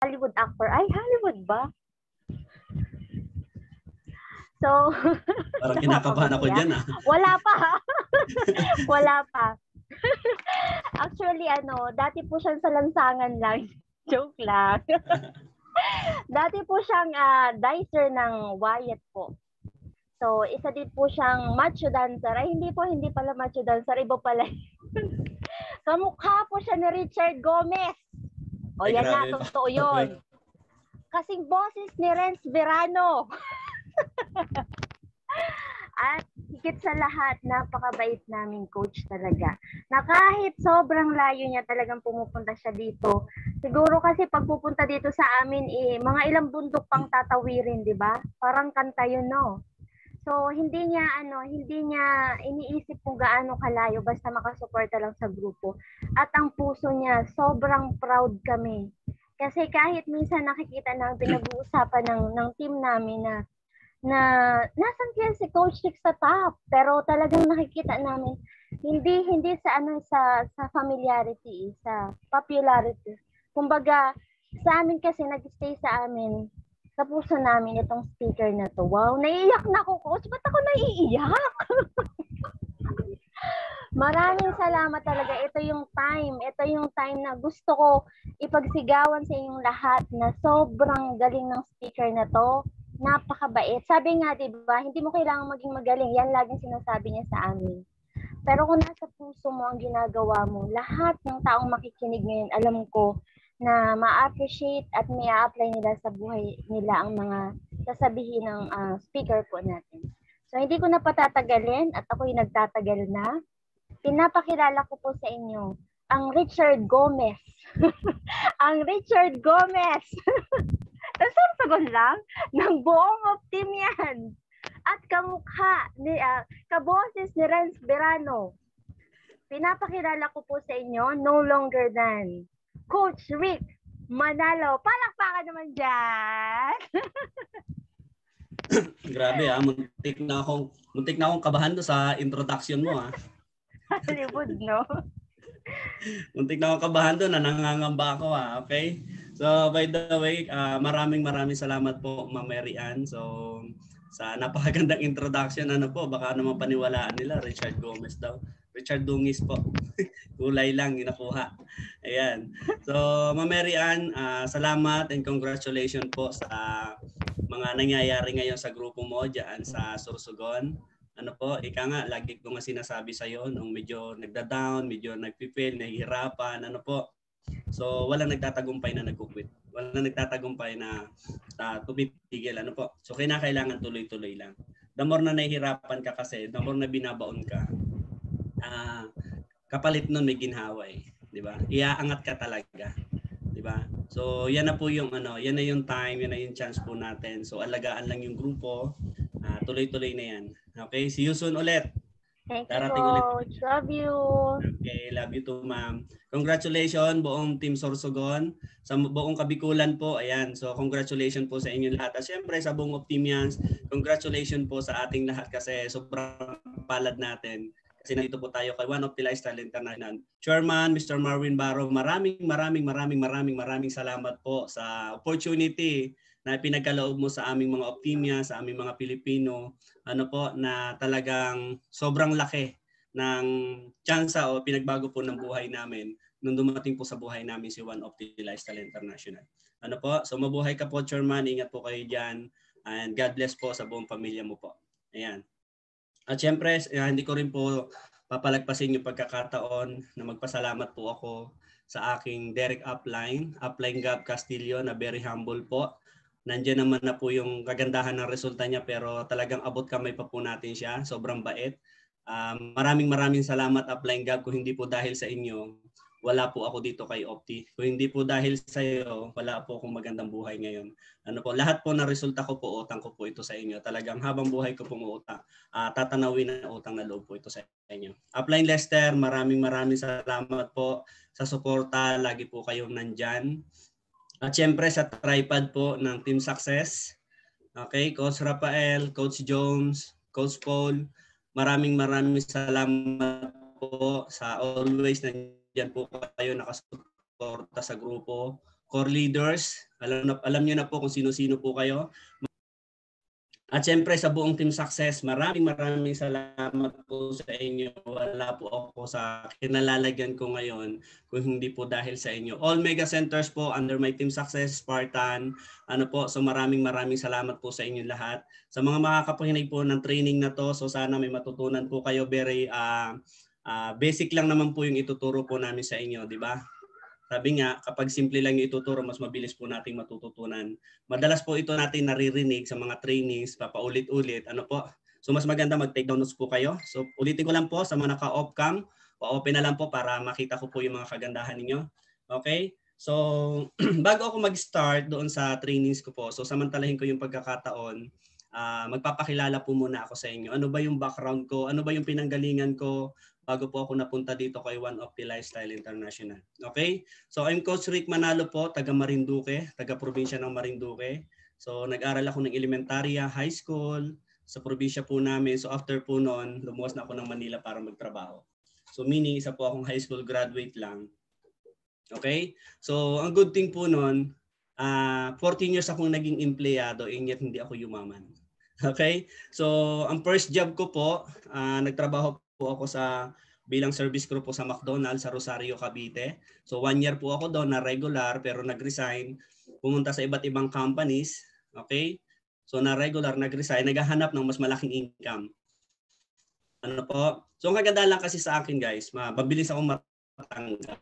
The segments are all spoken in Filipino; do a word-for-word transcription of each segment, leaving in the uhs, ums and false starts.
Hollywood actor. Ay, Hollywood ba? So, parang kinakabahan ako dyan ah. Wala pa. Wala pa. Actually, ano, dati po siyang sa lansangan lang. Joke lang. Dati po siyang uh, dicer ng Wyatt po. So, isa din po siyang macho dancer. Ay, hindi po, hindi pala macho dancer. Iba pala. Kamukha po siya ni Richard Gomez. O, Ay, yan na, totoo yun. Kasing boses ni Renz Verano. At higit sa lahat, napakabait naming coach talaga. Na kahit sobrang layo niya, talagang pumupunta siya dito. Siguro kasi pag pupunta dito sa amin, eh, mga ilang bundok pang tatawirin, di ba? Parang kanta yun, no? So, hindi niya, ano, hindi niya iniisip kung gaano kalayo, basta makasuporta lang sa grupo. At ang puso niya, sobrang proud kami. Kasi kahit minsan nakikita na pinag-uusapan ng, ng team namin na na nasan kaya si Coach Rick sa top, pero talagang nakikita namin hindi hindi sa ano sa sa familiarity, sa popularity. Kumbaga sa amin kasi nag-stay sa amin, sa puso namin itong speaker na to. Wow, naiiyak na ako, coach. Ba't ako naiiyak? Maraming salamat talaga. Ito yung time. Ito yung time na gusto ko ipagsigawan sa inyong lahat na sobrang galing ng speaker na to. Napakabait. Sabi nga, di ba, hindi mo kailangan maging magaling. Yan laging sinasabi niya sa amin. Pero kung nasa puso mo ang ginagawa mo, lahat ng taong makikinig ngayon, alam ko na ma-appreciate at may a-apply nila sa buhay nila ang mga sasabihin ng uh, speaker po natin. So, hindi ko na patatagalin at ako'y nagtatagal na. Pinapakilala ko po sa inyo ang Richard Gomez. Ang Richard Gomez. Nasursugon lang ng buong of team yan. At kamukha, ni, uh, kaboses ni Renz Verano. Pinapakilala ko po sa inyo, no longer than Coach Rick Manalo. Palakpakan naman dyan. Grabe ah, muntik na akong, muntik na akong kabahan do sa introduction mo ah. Hollywood, no? Muntik na akong kabahan do na nangangamba ako ah, okay? So by the way, uh, maraming maraming salamat po Ma'am Mary Ann. So sa napakagandang introduction, ano po, baka naman paniwalaan nila, Richard Gomez daw. Richard Dungis po. Kulay lang, ginakuha. Ayan. So Ma'am Mary Ann, uh, salamat and congratulations po sa mga nangyayari ngayon sa grupo mo dyan sa Sorsogon. Ano po, ika nga, lagi ko nga sinasabi sa iyo nung medyo nagda-down, medyo nagpipil, nahihirapan, ano po. So walang nagtatagumpay na nagkukwit. Walang nagtatagumpay na uh, tumipigil. Ano po? So kinakailangan tuloy-tuloy lang. The more na nahihirapan ka kasi, the more na binabaon ka, uh, kapalit nun may ginhawa eh. Di ba? Iaangat ka talaga. Di ba? So yan na po yung ano, yan na yung time, yan na yung chance po natin. So alagaan lang yung grupo. Uh, tuloy-tuloy na yan. Okay? See you soon ulit. Thank Darating you, ulit. Coach. Love you. Okay, love you too, ma'am. Congratulations buong Team Sorsogon. Sa buong Kabikulan po, ayan. So, congratulations po sa inyo lahat. At syempre, sa buong Optimians, congratulations po sa ating lahat kasi sobrang palad natin. Kasi nandito po tayo kay One of the Lifestyle International. Chairman, Mister Marvin Barro, maraming, maraming, maraming, maraming, maraming salamat po sa opportunity na pinagkaloob mo sa aming mga Optimia, sa aming mga Pilipino, ano po, na talagang sobrang laki ng tsansa o pinagbago po ng buhay namin nung dumating po sa buhay namin si One of the Lifestyle International. Ano po? So mabuhay ka po, Chairman. Ingat po kayo dyan. And God bless po sa buong pamilya mo po. Ayan. At syempre, hindi ko rin po papalagpasin yung pagkakataon na magpasalamat po ako sa aking direct upline, upline Gab Castillo, na very humble po. Nandiyan naman na po yung kagandahan ng resulta niya pero talagang abot kamay pa po natin siya. Sobrang bait. Um, maraming maraming salamat Upline Gab. Kung hindi po dahil sa inyo, wala po ako dito kay Opti. Kung hindi po dahil sa iyo, wala po akong magandang buhay ngayon. Ano po, lahat po ng resulta ko po, utang ko po ito sa inyo. Talagang habang buhay ko po utang, uh, tatanawin na utang na loob po ito sa inyo. Upline Lester, maraming maraming salamat po sa suporta. Lagi po kayong nandyan. At syempre sa tripod po ng Team Success. Okay, Coach Rafael, Coach Jones, Coach Paul, maraming maraming salamat po sa always nandiyan po kayo nakasuporta sa grupo. core leaders. Alam, na, alam niyo na po kung sino-sino po kayo. At syempre sa buong Team Success, maraming maraming salamat po sa inyo. Wala po ako sa kinalalagyan ko ngayon kung hindi po dahil sa inyo. All mega centers po under my Team Success, Spartan, ano po, so maraming maraming salamat po sa inyo lahat. Sa mga makakapakinig po ng training na to, so sana may matutunan po kayo. Very uh, uh, basic lang naman po yung ituturo po namin sa inyo, di ba? Sabi nga, kapag simple lang yung ituturo, mas mabilis po nating matututunan. Madalas po ito natin naririnig sa mga trainings, papaulit-ulit. Ano po? So mas maganda mag-take down notes po kayo. So ulitin ko lang po sa mga naka-off cam, pa-open na lang po para makita ko po yung mga kagandahan ninyo. Okay? So bago ako mag-start doon sa trainings ko po, so samantalahin ko yung pagkakataon, uh, magpapakilala po muna ako sa inyo. Ano ba yung background ko? Ano ba yung pinanggalingan ko? Bago po ako napunta dito kay One of the Lifestyle International. Okay? So I'm Coach Rick Manalo po, taga Marinduque, taga probinsya ng Marinduque. So nag-aral ako ng elementarya, high school, sa probinsya po namin. So after po noon, lumuwas na ako ng Manila para magtrabaho. So meaning, isa po akong high school graduate lang. Okay? So ang good thing po noon, uh, fourteen years akong naging empleyado, and yet hindi ako yumaman. Okay? So ang first job ko po, uh, nagtrabaho po ako sa bilang service crew po sa McDonald's sa Rosario, Cavite. So one year po ako doon na regular pero nag-resign, pumunta sa iba't ibang companies, okay? So na regular, nag-resign, naghahanap ng mas malaking income. Ano po? So ang kaganda lang kasi sa akin guys, mabilis ako matanggap.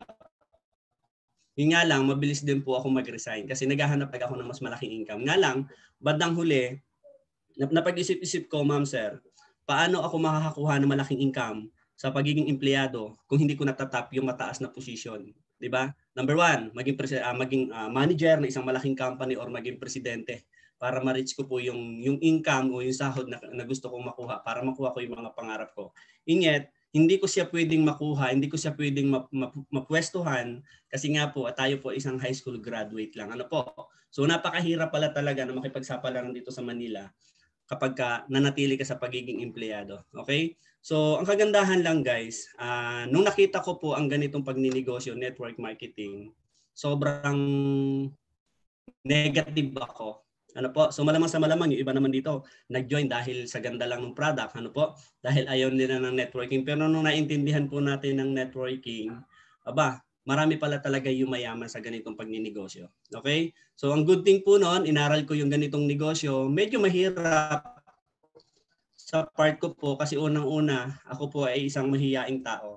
Yun nga lang, mabilis din po ako mag-resign kasi naghahanap ako ng mas malaking income. Nga lang, bandang huli, napag-isip-isip ko, ma'am sir, paano ako makakakuha ng malaking income sa pagiging empleyado kung hindi ko natatap yung mataas na posisyon, 'di ba? Number one, maging uh, maging uh, manager ng isang malaking company or maging presidente para ma-reach ko po yung yung income o yung sahod na, na gusto kong makuha para makuha ko yung mga pangarap ko. Inyet, hindi ko siya pwedeng makuha, hindi ko siya pwedeng map, map, mapwestuhan kasi nga po tayo po isang high school graduate lang. Ano po? So napakahirap pala talaga na makipagsapalaran dito sa Manila kapag ka nanatili ka sa pagiging empleyado. Okay? So, ang kagandahan lang guys, uh, nung nakita ko po ang ganitong pagninegosyo, network marketing, sobrang negative ako. Ano po? So, malamang sa malamang, yung iba naman dito, nag-join dahil sa ganda lang ng product. Ano po? Dahil ayaw nila ng networking. Pero nung naintindihan po natin ng networking, aba, marami pala talaga yung mayaman sa ganitong pagninegosyo. Okay? So, ang good thing po noon, inaral ko yung ganitong negosyo, medyo mahirap sa part ko po kasi unang-una, ako po ay isang mahiyaing tao.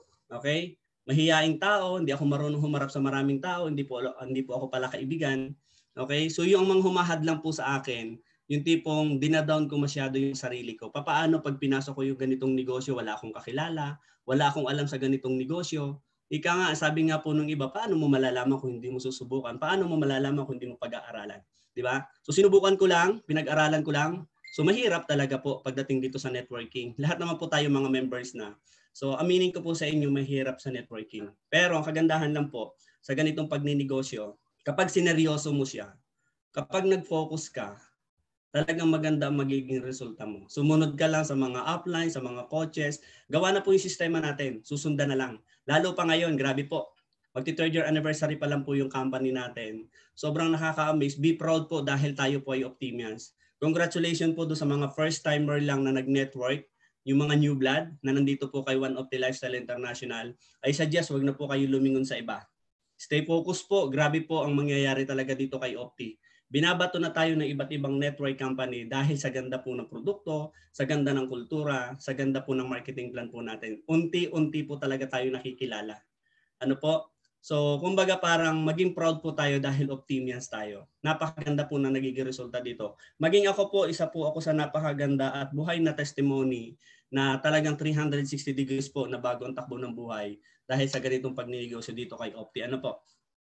Okay? Mahiyaing tao, hindi ako marunong humarap sa maraming tao, hindi po hindi po ako pala kaibigan. Okay? So yung mga humahad lang po sa akin, yung tipong dinadown ko masyado yung sarili ko. Papaano pag pinasok ko yung ganitong negosyo, wala akong kakilala, wala akong alam sa ganitong negosyo. Ika nga, sabi nga po nung iba, paano mo malalaman kung hindi mo susubukan? Paano mo malalaman kung hindi mo pag-aaralan? Di ba? So sinubukan ko lang, pinag-aralan ko lang. So mahirap talaga po pagdating dito sa networking. Lahat naman po tayo mga members na. So aminin ko po sa inyo, mahirap sa networking. Pero ang kagandahan lang po sa ganitong pagninegosyo, kapag sineryoso mo siya, kapag nag-focus ka, talagang maganda ang magiging resulta mo. Sumunod ka lang sa mga upline, sa mga coaches. Gawa na po yung sistema natin. Susundan na lang. Lalo pa ngayon, grabe po. Magti-third year anniversary pa lang po yung company natin. Sobrang nakaka-amaze. Be proud po dahil tayo po ay Optimians. Congratulations po do sa mga first timer lang na nag-network, yung mga new blood na nandito po kay One of the Lifestyle International. I suggest wag na po kayo lumingon sa iba. Stay focused po. Grabe po ang mangyayari talaga dito kay Opti. Binabato na tayo ng iba't ibang network company dahil sa ganda po ng produkto, sa ganda ng kultura, sa ganda po ng marketing plan po natin. Unti-unti po talaga tayo nakikilala. Ano po? So, kumbaga parang maging proud po tayo dahil Optimians tayo. Napakaganda po na nagiging resulta dito. Maging ako po, isa po ako sa napakaganda at buhay na testimony na talagang three hundred sixty degrees po na bago ang takbo ng buhay dahil sa ganitong pagninegosyo dito kay Opti. Ano po?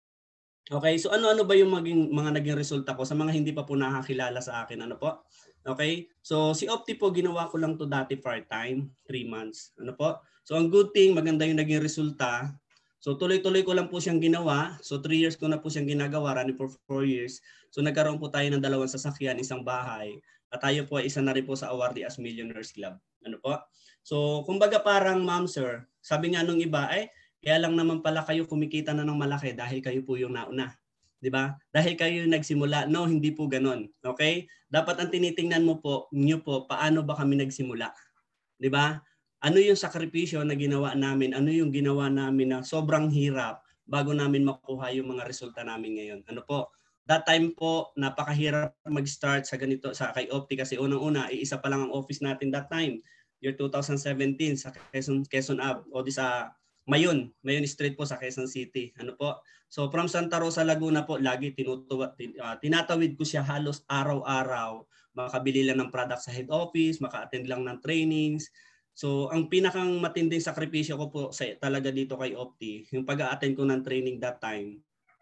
Okay, so ano-ano ba yung maging, mga naging resulta ko sa mga hindi pa po nakakilala sa akin? Ano po? Okay, so si Opti po, ginawa ko lang to dati part-time, three months. Ano po? So ang good thing, maganda yung naging resulta. So tuloy-tuloy ko lang po siyang ginawa. So three years ko na po siyang ginagawa, running for four years. So nagkaroon po tayo ng dalawang sasakyan, isang bahay. At tayo po ay isa na rin po sa awardee as Millionaires Club. Ano po? So kumbaga parang ma'am sir, sabi nga nung iba, eh, kaya lang naman pala kayo kumikita na ng malaki dahil kayo po yung nauna. 'Di ba? Dahil kayo yung nagsimula. No, hindi po ganoon. Okay? Dapat ang tinitingnan mo po, niyo po, paano ba kami nagsimula? 'Di ba? Ano yung sakripisyo na ginawa namin? Ano yung ginawa namin na sobrang hirap bago namin makuha yung mga resulta namin ngayon? Ano po? That time po, napakahirap mag-start sa ganito sa kay Opti kasi unang-una, iisa pa lang ang office natin that time, year two thousand seventeen sa Quezon Quezon Ave o di sa Mayon, Mayon Street po sa Quezon City. Ano po? So from Santa Rosa, Laguna po, lagi tinutuwa, tin, uh, tinatawid ko siya halos araw-araw. Makabili lang ng product sa head office, maka-attend lang ng trainings. So ang pinakang matinding sakripisyo ko po sa, talaga dito kay Opti, yung pag-a-attend ko ng training that time.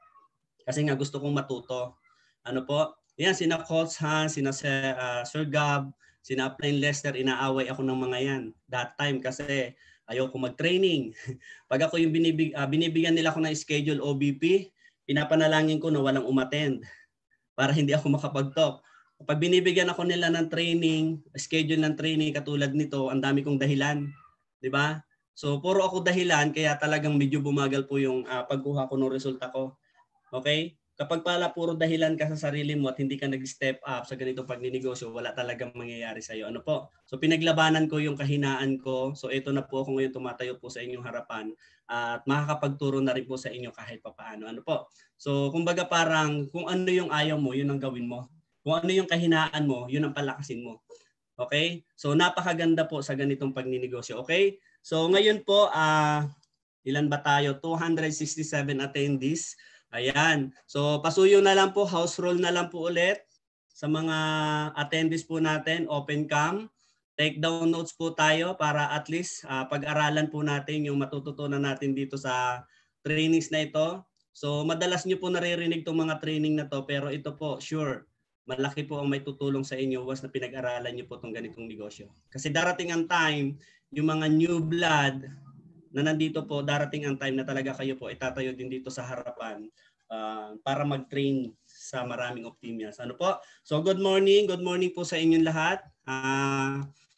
Kasi nga gusto kong matuto. Ano po? Yan, sina Coach Hans, sina uh, Sir Gab, sina Plain Lester, inaaway ako ng mga yan. That time kasi ayoko mag-training. Pag ako yung binibig, uh, binibigyan nila ako ng schedule O B P, pinapanalangin ko na walang umattend para hindi ako makapag-talk. Pag binibigyan ako nila ng training, schedule ng training katulad nito, ang dami kong dahilan. Di ba? So, puro ako dahilan, kaya talagang medyo bumagal po yung uh, pagkuha ko ng resulta ko. Okay? Kapag pala puro dahilan ka sa sarili mo at hindi ka nag-step up sa ganitong pagninegosyo, wala talagang mangyayari sa iyo. Ano po? So pinaglabanan ko yung kahinaan ko. So ito na po ako ngayon tumatayo po sa inyong harapan at makakapagturo na rin po sa inyo kahit papaano. Ano po? So kumbaga parang kung ano yung ayaw mo, yun ang gawin mo. Kung ano yung kahinaan mo, yun ang palakasin mo. Okay? So napakaganda po sa ganitong pagninegosyo. Okay? So ngayon po, uh, ilan ba tayo? two hundred sixty-seven attendees. Ayan. So pasuyo na lang po, house roll na lang po ulit sa mga attendees po natin, open cam. Take down notes po tayo para at least uh, pag-aralan po natin yung matututunan natin dito sa trainings na ito. So madalas nyo po naririnig itong mga training na to, pero ito po, sure, malaki po ang may tutulong sa inyo once na pinag-aralan nyo po itong ganitong negosyo. Kasi darating ang time, yung mga new blood na nandito po, darating ang time na talaga kayo po itatayo din dito sa harapan uh, para mag-train sa maraming Optimians. Ano po? So good morning, good morning po sa inyong lahat. Uh,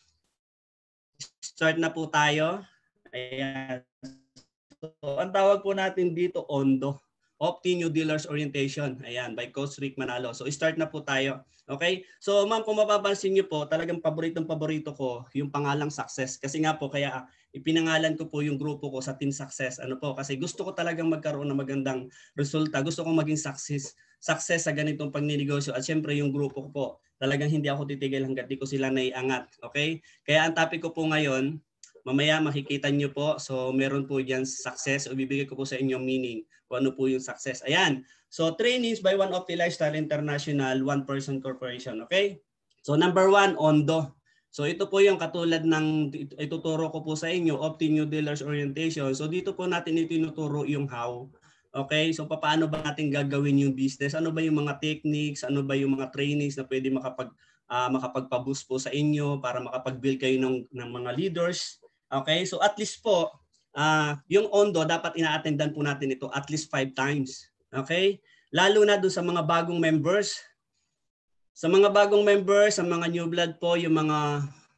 start na po tayo. Ayan. So, ang tawag po natin dito, ONDO. Opti New Dealers Orientation. Ayan, by Coach Rick Manalo. So start na po tayo. Okay? So ma'am, kung mapapansin niyo po, talagang paboritong paborito ko yung pangalang success. Kasi nga po, kaya ipinangalan ko po yung grupo ko sa Team Success. Ano po? Kasi gusto ko talagang magkaroon ng magandang resulta. Gusto kong maging success, success sa ganitong pagninegosyo. At syempre yung grupo ko po, talagang hindi ako titigil hanggat di ko sila naiangat. Okay? Kaya ang topic ko po ngayon, mamaya makikita nyo po. So meron po dyan success. O bibigay ko po sa inyong meaning kung ano po yung success. Ayan. So trainings by One Opti Lifestyle International, One Person Corporation. Okay? So number one, ONDO. So ito po yung katulad ng ituturo ko po sa inyo, Opti New Dealers Orientation. So dito po natin itinuturo yung how. Okay? So paano ba natin gagawin yung business? Ano ba yung mga techniques? Ano ba yung mga trainings na pwede makapag, uh, makapagpa-boost po sa inyo para makapag-build kayo ng, ng mga leaders? Okay? So at least po, uh, yung ONDO, dapat ina-attendan po natin ito at least five times. Okay? Lalo na doon sa mga bagong members. Sa mga bagong members, sa mga new blood po, yung mga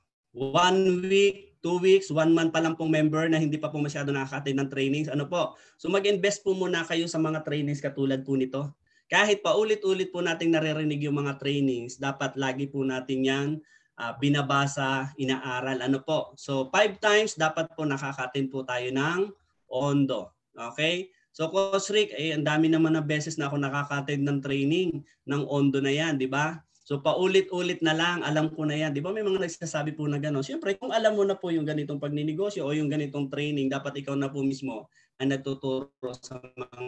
one week, two weeks, one month pa lang pong member na hindi pa po masyado nakaka-attend ng trainings. Ano po? So mag-invest po muna kayo sa mga trainings katulad po nito. Kahit pa ulit-ulit po nating naririnig yung mga trainings, dapat lagi po natin yan uh, binabasa, inaaral. Ano po? So five times dapat po nakaka-attend po tayo ng ONDO. Okay? So Coach Rick, eh, ang dami naman na beses na ako nakaka-attend ng training ng ONDO na yan, di ba? So paulit-ulit na lang, alam ko na yan. Di ba may mga nagsasabi po na gano'n? Siyempre, kung alam mo na po yung ganitong pagninegosyo o yung ganitong training, dapat ikaw na po mismo ang nagtuturo sa mga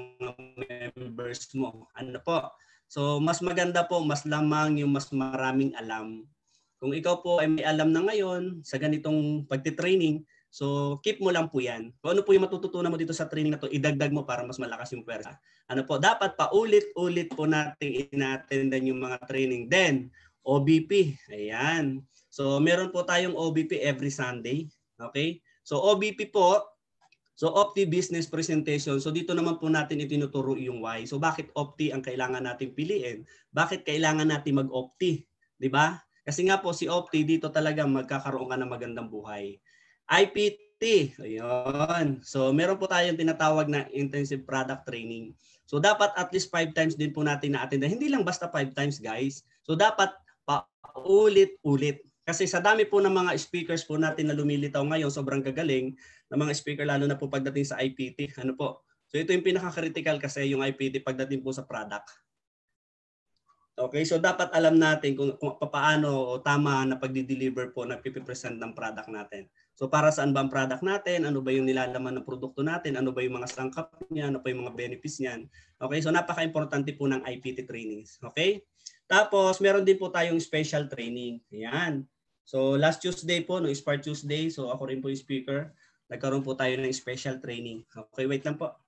members mo. Ano po? So mas maganda po, mas lamang yung mas maraming alam. Kung ikaw po ay may alam na ngayon sa ganitong pagtitraining, so keep mo lang po yan. Kung ano po yung matututunan mo dito sa training na to, idagdag mo para mas malakas yung pwersa. Ano po, dapat paulit-ulit po natin ina-attendan yung mga training. Then, O B P. Ayan. So meron po tayong O B P every Sunday. Okay? So O B P po, so Opti Business Presentation. So dito naman po natin itinuturo yung why. So bakit Opti ang kailangan natin piliin? Bakit kailangan natin mag-Opti? Di ba? Kasi nga po si Opti dito talaga magkakaroon ka ng magandang buhay. I P T. Ayun. So meron po tayong tinatawag na intensive product training. So dapat at least five times din po natin na-attend. Hindi lang basta five times, guys. So dapat paulit-ulit. Kasi sa dami po ng mga speakers po natin na lumilitaw ngayon, sobrang gagaling ng mga speaker, lalo na po pagdating sa I P T. Ano po? So ito yung pinaka-critical kasi yung I P T pagdating po sa product. Okay, so dapat alam natin kung, kung paano o tama na pagdi-deliver po na pipipresent ng product natin. So para saan ba ang product natin? Ano ba yung nilalaman ng produkto natin? Ano ba yung mga sangkap niya? Ano pa yung mga benefits niyan? Okay, so napaka-importante po ng I P T trainings. Okay? Tapos meron din po tayong special training. Ayan. So last Tuesday po, no, Spark Tuesday, so ako rin po yung speaker. Nagkaroon po tayo ng special training. Okay, wait lang po.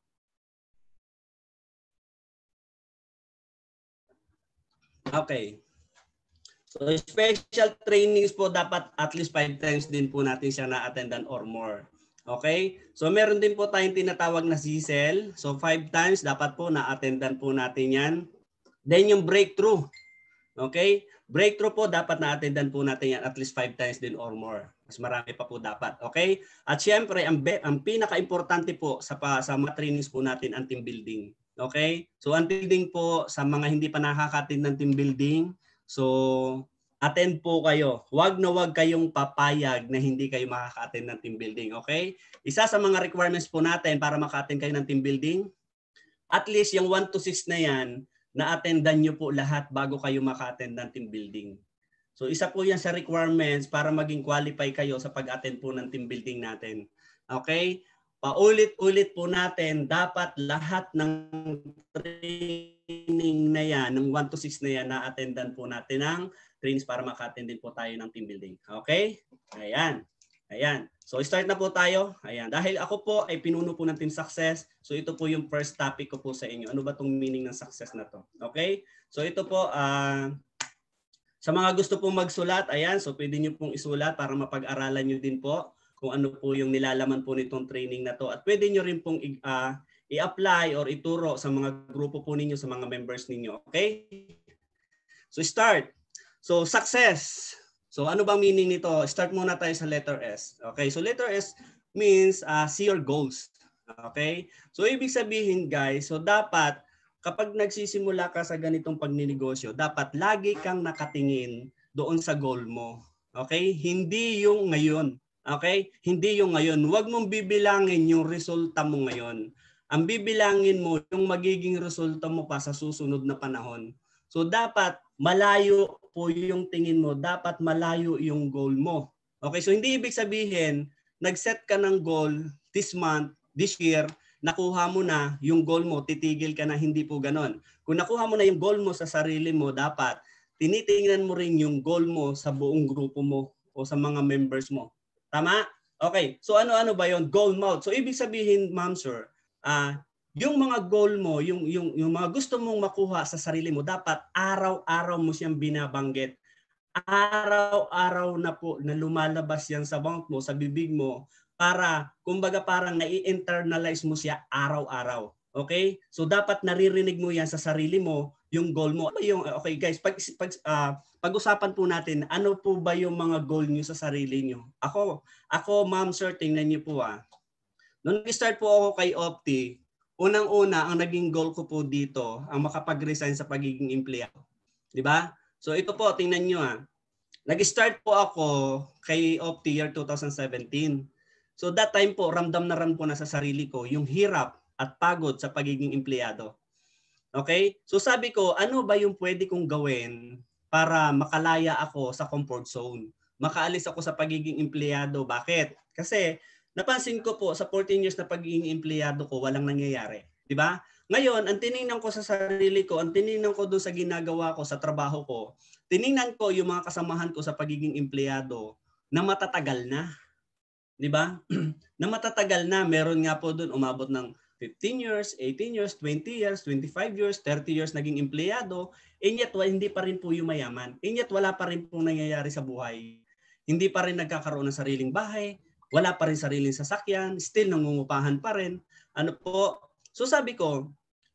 Okay. So special trainings po dapat at least five times din po natin siya na-attendan or more. Okay? So meron din po tayong tinatawag na C S L. So five times dapat po na-attendan po natin yan. Then yung breakthrough. Okay? Breakthrough po dapat na-attendan po natin yan at least five times din or more. Mas marami pa po dapat. Okay? At syempre, ang, ang pinaka-importante po sa, pa, sa mga trainings po natin ang team building. Okay? So ang team building po sa mga hindi pa nakaka-attend ng team building, so attend po kayo. Huwag na huwag kayong papayag na hindi kayo makaka-attend ng team building. Okay? Isa sa mga requirements po natin para maka-attend kayo ng team building, at least yung one to six na yan, na-attendan nyo po lahat bago kayo maka-attend ng team building. So isa po yan sa requirements para maging qualify kayo sa pag-attend po ng team building natin. Okay? Paulit-ulit po natin, dapat lahat ng training na yan, ng one to six na yan, na-attendan po natin ng trainings para maka-attend din po tayo ng team building. Okay? Ayan. Ayan. So start na po tayo. Ayan. Dahil ako po ay pinuno po ng Team Success, so ito po yung first topic ko po sa inyo. Ano ba tong meaning ng success na to? Okay? So ito po, uh, sa mga gusto pong magsulat, ayan, so pwede nyo pong isulat para mapag-aralan nyo din po kung ano po yung nilalaman po nitong training na to. At pwede nyo rin pong uh, i-apply or ituro sa mga grupo po ninyo, sa mga members ninyo. Okay? So start. So success. So ano bang meaning nito? Start muna tayo sa letter S. Okay? So letter S means uh, see your goals. Okay? So ibig sabihin, guys, so dapat kapag nagsisimula ka sa ganitong pagninegosyo, dapat lagi kang nakatingin doon sa goal mo. Okay? Hindi yung ngayon. Okay? Hindi yung ngayon. Huwag mong bibilangin yung resulta mo ngayon. Ang bibilangin mo yung magiging resulta mo pa sa susunod na panahon. So dapat malayo po yung tingin mo. Dapat malayo yung goal mo. Okay? So hindi ibig sabihin, nag-set ka ng goal this month, this year, nakuha mo na yung goal mo, titigil ka na, hindi po ganon. Kung nakuha mo na yung goal mo sa sarili mo, dapat tinitingnan mo rin yung goal mo sa buong grupo mo o sa mga members mo. Tama? Okay. So ano-ano ba yon? Goal mode. So ibig sabihin, ma'am sir, uh, yung mga goal mo, yung, yung, yung mga gusto mong makuha sa sarili mo, dapat araw-araw mo siyang binabanggit. Araw-araw na po na lumalabas yan sa mouth mo, sa bibig mo, para kumbaga parang nai-internalize mo siya araw-araw. Okay? So dapat naririnig mo yan sa sarili mo, yung goal mo. Yung, okay guys, pag, pag, uh, pag-usapan po natin, ano po ba yung mga goal niyo sa sarili niyo? Ako, ako ma'am sir, tingnan niyo po ah. Nung nag-start po ako kay Opti, unang-una, ang naging goal ko po dito, ang makapag-resign sa pagiging empleyado. Di ba? So ito po, tingnan niyo ah. Nag-start po ako kay Opti year two thousand seventeen. So that time po, ramdam na ram po na sa sarili ko yung hirap at pagod sa pagiging empleyado. Okay? So sabi ko, ano ba yung pwede kong gawin para makalaya ako sa comfort zone? Makaalis ako sa pagiging empleyado. Bakit? Kasi napansin ko po sa fourteen years na pagiging empleyado ko, walang nangyayari. Di ba? Ngayon, ang tiningnan ko sa sarili ko, ang tiningnan ko doon sa ginagawa ko, sa trabaho ko, tiningnan ko yung mga kasamahan ko sa pagiging empleyado na matatagal na. Di ba? Na matatagal na. Meron nga po doon umabot ng fifteen years, eighteen years, twenty years, twenty-five years, thirty years naging empleyado, and yet hindi pa rin po yumayaman. And yet wala pa rin po nangyayari sa buhay. Hindi pa rin nagkakaroon ng sariling bahay, wala pa rin sariling sasakyan, still nangungupahan pa rin. Ano po? So sabi ko,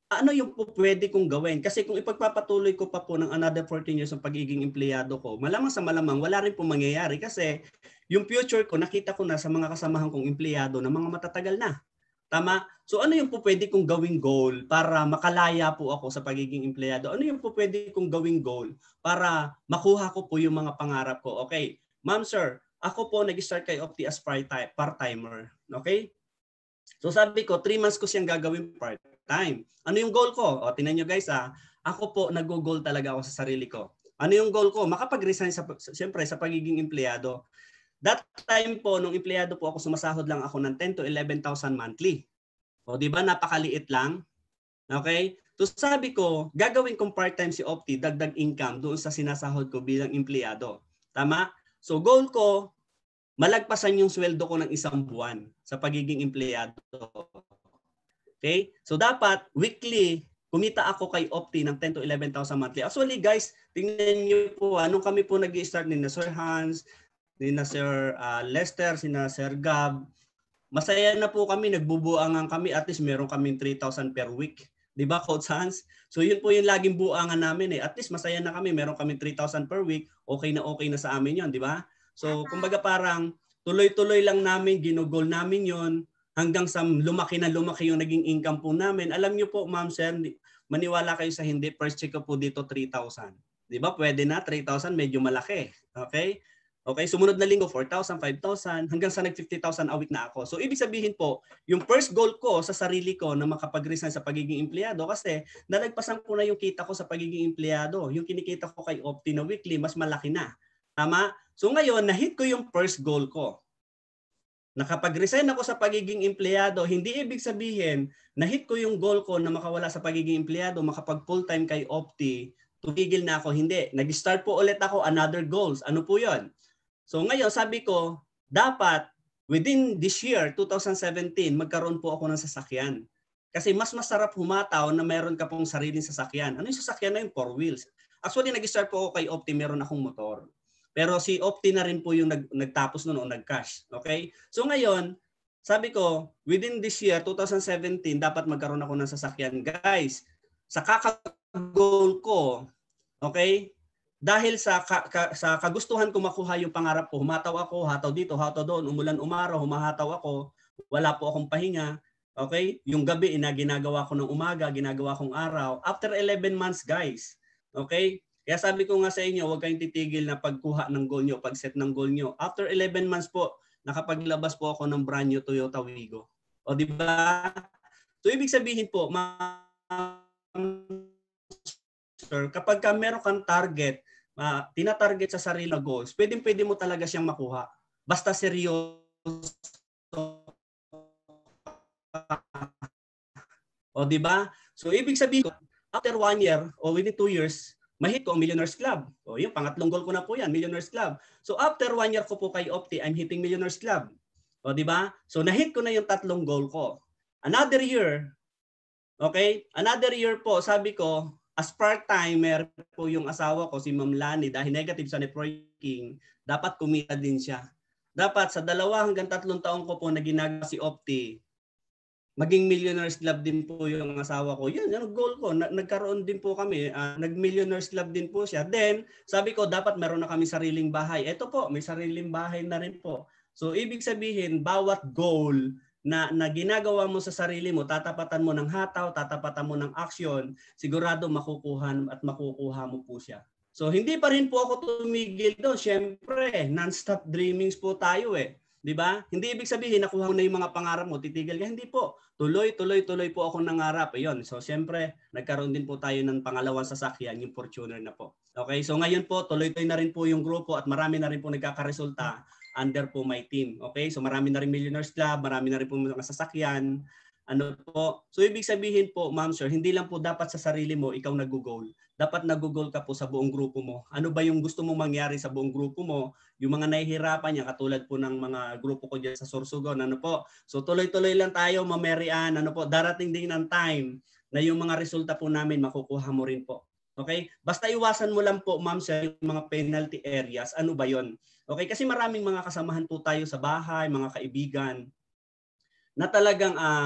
ano yung po pwede kong gawin? Kasi kung ipagpapatuloy ko pa po ng another fourteen years ng pagiging empleyado ko, malamang sa malamang wala rin po mangyayari kasi yung future ko nakita ko na sa mga kasamahan kong empleyado na mga matatagal na. Tama? So ano yung po pwede kong gawing goal para makalaya po ako sa pagiging empleyado? Ano yung po pwede kong gawing goal para makuha ko po yung mga pangarap ko? Okay, ma'am, sir, ako po nag-start kay Opti as part-timer. Okay? So sabi ko, three months ko siyang gagawin part-time. Ano yung goal ko? O, tinan nyo guys ha, ako po nag-goal talaga ako sa sarili ko. Ano yung goal ko? Makapag-resign sa, siyempre sa pagiging empleyado. That time po, nung empleyado po ako, sumasahod lang ako ng ten to eleven thousand monthly. O di ba napakaliit lang? Okay? So sabi ko, gagawin kong part-time si Opti, dagdag income doon sa sinasahod ko bilang empleyado. Tama? So goal ko, malagpasan yung sweldo ko ng isang buwan sa pagiging empleyado. Okay? So dapat weekly kumita ako kay Opti ng ten to eleven thousand monthly. Actually guys, tingnan niyo po, anong kami po nag-i-start ni na Sir Hans, ni na Sir uh, Lester, si na Sir Gab, masaya na po kami, nagbubuangan kami, at least meron kaming three thousand per week. 'Di ba, Coach Hans? So yun po yung laging buangan namin eh. At least masaya na kami, meron kaming three thousand per week, okay na okay na sa amin 'yon, 'di ba? So kumbaga parang tuloy-tuloy lang namin, ginugol namin 'yon hanggang sa lumaki na lumaki yung naging income po namin. Alam niyo po, Ma'am Sir, maniwala kayo sa hindi, first check ko po dito three thousand. 'Di ba? Pwede na three thousand, medyo malaki. Okay? Okay, sumunod na linggo four thousand, five thousand, hanggang sa nag fifty thousand a week na ako. So ibig sabihin po, yung first goal ko sa sarili ko na makapag-resign sa pagiging empleyado kasi nalagpasan ko na yung kita ko sa pagiging empleyado. Yung kinikita ko kay Opti na weekly, mas malaki na. Tama? So ngayon, na-hit ko yung first goal ko. Nakapag-resign ako sa pagiging empleyado, hindi ibig sabihin, na-hit ko yung goal ko na makawala sa pagiging empleyado, makapag full-time kay Opti, tumigil na ako. Hindi. Nag-start po ulit ako, another goals. Ano po yun? So ngayon, sabi ko, dapat within this year, two thousand seventeen, magkaroon po ako ng sasakyan. Kasi mas masarap humataw na meron ka pong sariling sasakyan. Ano yung sasakyan na yung four wheels? Actually, nag-start po ako kay Opti, meron akong motor. Pero si Opti na rin po yung nag, nagtapos noon o nag-cash. Okay? So ngayon, sabi ko, within this year, two thousand seventeen, dapat magkaroon ako ng sasakyan. Guys, sa kaka-goal ko, okay, dahil sa ka, ka, sa kagustuhan ko makuha yung pangarap ko, humataw ako, hataw dito, hataw doon, umulan, umaraw, humahataw ako, wala po akong pahinga. Okay? Yung gabi, ina, ginagawa ko ng umaga, ginagawa kong araw. After eleven months, guys. Okay? Kaya sabi ko nga sa inyo, huwag kayong titigil na pagkuha ng goal nyo, pag-set ng goal nyo. After eleven months po, nakapaglabas po ako ng brand new Toyota Wigo. O di ba? So ibig sabihin po, sir, kapag ka meron kang target, uh, tina-target sa sarili na goals, pwedeng-pwede mo talaga siyang makuha. Basta seryoso. O di ba? So ibig sabihin ko, after one year o within two years, mahit ko ang Millionaires Club. O yung pangatlong goal ko na po yan, Millionaires Club. So after one year ko po kay Opti, I'm hitting Millionaires Club. O di ba? So nahit ko na yung tatlong goal ko. Another year, okay? Another year po, sabi ko, as part-timer po yung asawa ko, si Ma'am Lani, dahil negative sa networking, dapat kumita din siya. Dapat sa dalawa hanggang tatlong taon ko po na ginagawa si Opti, maging Millionaires Club din po yung asawa ko. Yan, yung goal ko. Nagkaroon din po kami. Uh, Nag-Millionaires Club din po siya. Then, sabi ko, dapat meron na kami sariling bahay. Ito po, may sariling bahay na rin po. So, ibig sabihin, bawat goal na, na ginagawa mo sa sarili mo, tatapatan mo ng hataw, tatapatan mo ng action, sigurado makukuha at makukuha mo po siya. So, hindi pa rin po ako tumigil doon. Siyempre, non-stop dreamings po tayo eh. 'Di ba? Hindi ibig sabihin nakuha mo na yung mga pangarap mo, titigil ka. Hindi po. Tuloy, tuloy, tuloy po ako nangarap. Ayun. So, siyempre, nagkaroon din po tayo ng pangalawang sasakyan, yung Fortuner na po. Okay? So, ngayon po, tuloy-tuloy na rin po yung grupo at marami na rin po nagkakaresulta under po my team. Okay? So, marami na rin Millionaires Club, marami na rin po mga sasakyan. Ano po? So, ibig sabihin po, ma'am sir, hindi lang po dapat sa sarili mo, ikaw nag-goal. Dapat nag-goal ka po sa buong grupo mo. Ano ba yung gusto mong mangyari sa buong grupo mo? Yung mga nahihirapan niya, katulad po ng mga grupo ko dyan sa Sorsogon, ano po? So, tuloy-tuloy lang tayo, mamerian, ano po? Darating din ng time na yung mga resulta po namin, makukuha mo rin po. Okay? Basta iwasan mo lang po, ma'am sir, yung mga penalty areas. Ano ba yon? Okay? Kasi maraming mga kasamahan po tayo sa bahay, mga kaibigan, na talagang uh,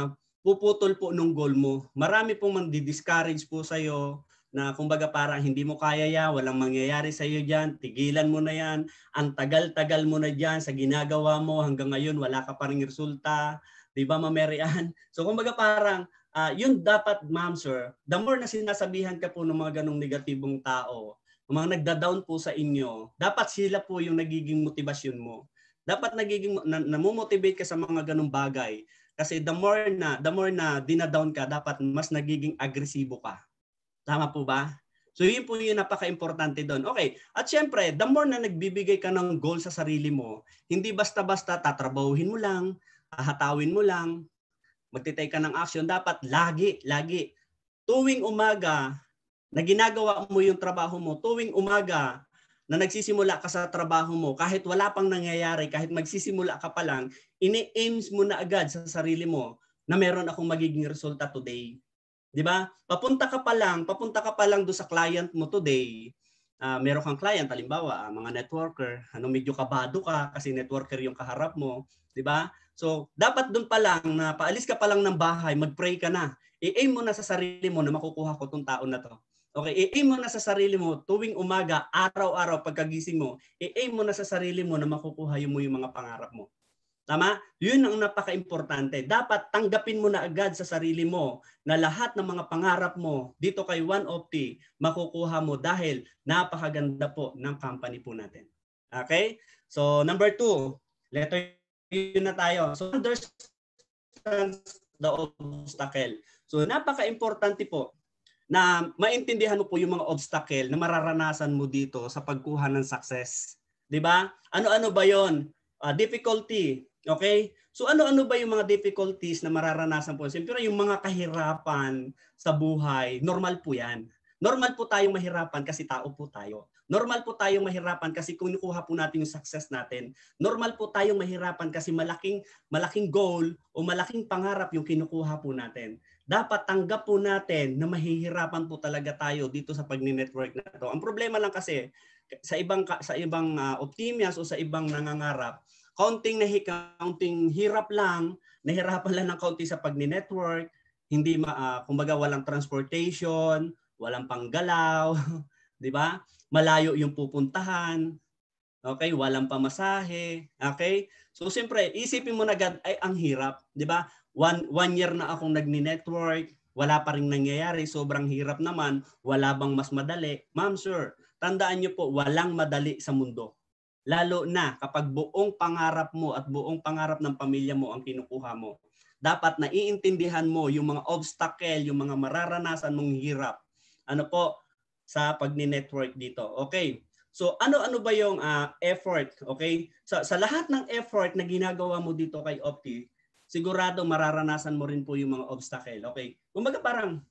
puputol po nung goal mo. Marami pong mandi-discourage po sa'yo na kumbaga parang hindi mo kaya yan, walang mangyayari sa'yo dyan, tigilan mo na yan, ang tagal-tagal mo na dyan sa ginagawa mo, hanggang ngayon wala ka pa ring resulta, di ba mamerian? So kumbaga parang, uh, yun dapat ma'am sir, the more na sinasabihan ka po ng mga ganong negatibong tao, mga nagda-down po sa inyo, dapat sila po yung nagiging motibasyon mo. Dapat nagiging, na, namomotivate ka sa mga ganong bagay. Kasi the more na, the more na dinadown ka, dapat mas nagiging agresibo ka. Tama po ba? So yun po yung napaka-importante doon. Okay, at syempre, the more na nagbibigay ka ng goal sa sarili mo, hindi basta-basta tatrabahuhin mo lang, hahatawin mo lang, magtitake ka ng action. Dapat lagi, lagi, tuwing umaga na ginagawa mo yung trabaho mo, tuwing umaga na nagsisimula ka sa trabaho mo, kahit wala pang nangyayari, kahit magsisimula ka pa lang, ini-aims mo na agad sa sarili mo na meron akong magiging resulta today. Di ba? Papunta ka pa lang, papunta ka pa lang do sa client mo today. Uh, meron kang client, halimbawa, uh, mga networker, ano medyo kabado ka kasi networker yung kaharap mo, di ba? So, dapat doon pa lang na paalis ka pa lang ng bahay, mag-pray ka na. I-aim mo na sa sarili mo na makukuha ko tong taon na to. Okay, i-aim mo na sa sarili mo tuwing umaga, araw-araw pagkagising mo, i-aim mo na sa sarili mo na makukuha mo yung mga pangarap mo. Tama? Yun ang napaka-importante. Dapat tanggapin mo na agad sa sarili mo na lahat ng mga pangarap mo dito kay One Opti makukuha mo dahil napakaganda po ng company po natin. Okay? So, number two, letter yun na tayo. So, understand the obstacle. So, napaka-importante po na maintindihan mo po yung mga obstacle na mararanasan mo dito sa pagkuha ng success. 'Di ba? Ano-ano ba 'yon? Uh, difficulty. Okay? So ano-ano ba yung mga difficulties na mararanasan po? Siyempre yung mga kahirapan sa buhay, normal po 'yan. Normal po tayong mahirapan kasi tao po tayo. Normal po tayong mahirapan kasi kinukuha po natin yung success natin. Normal po tayong mahirapan kasi malaking malaking goal o malaking pangarap yung kinukuha po natin. Dapat tanggap po natin na mahihirapan po talaga tayo dito sa pagni-network na to. Ang problema lang kasi sa ibang sa ibang uh, optimists o sa ibang nangangarap, kaunting nahikanting hirap lang, nahirapan lang ng kaunti sa pagni-network, hindi ma uh, kumbaga walang transportation, walang panggalaw, 'di ba? Malayo yung pupuntahan. Okay, walang pamasahe, okay? So siyempre, isipin mo na agad ay ang hirap, 'di ba? One one year na akong nagni-network, wala pa ring nangyayari, sobrang hirap naman, wala bang mas madali? Ma'am, sir, tandaan niyo po, walang madali sa mundo. Lalo na kapag buong pangarap mo at buong pangarap ng pamilya mo ang kinukuha mo. Dapat naiintindihan mo yung mga obstacle, yung mga mararanasan mong hirap. Ano po sa pagni-network dito. Okay. So ano-ano ba yung uh, effort, okay? Sa sa lahat ng effort na ginagawa mo dito kay Opti, sigurado mararanasan mo rin po yung mga obstacle, okay? Kumbaga parang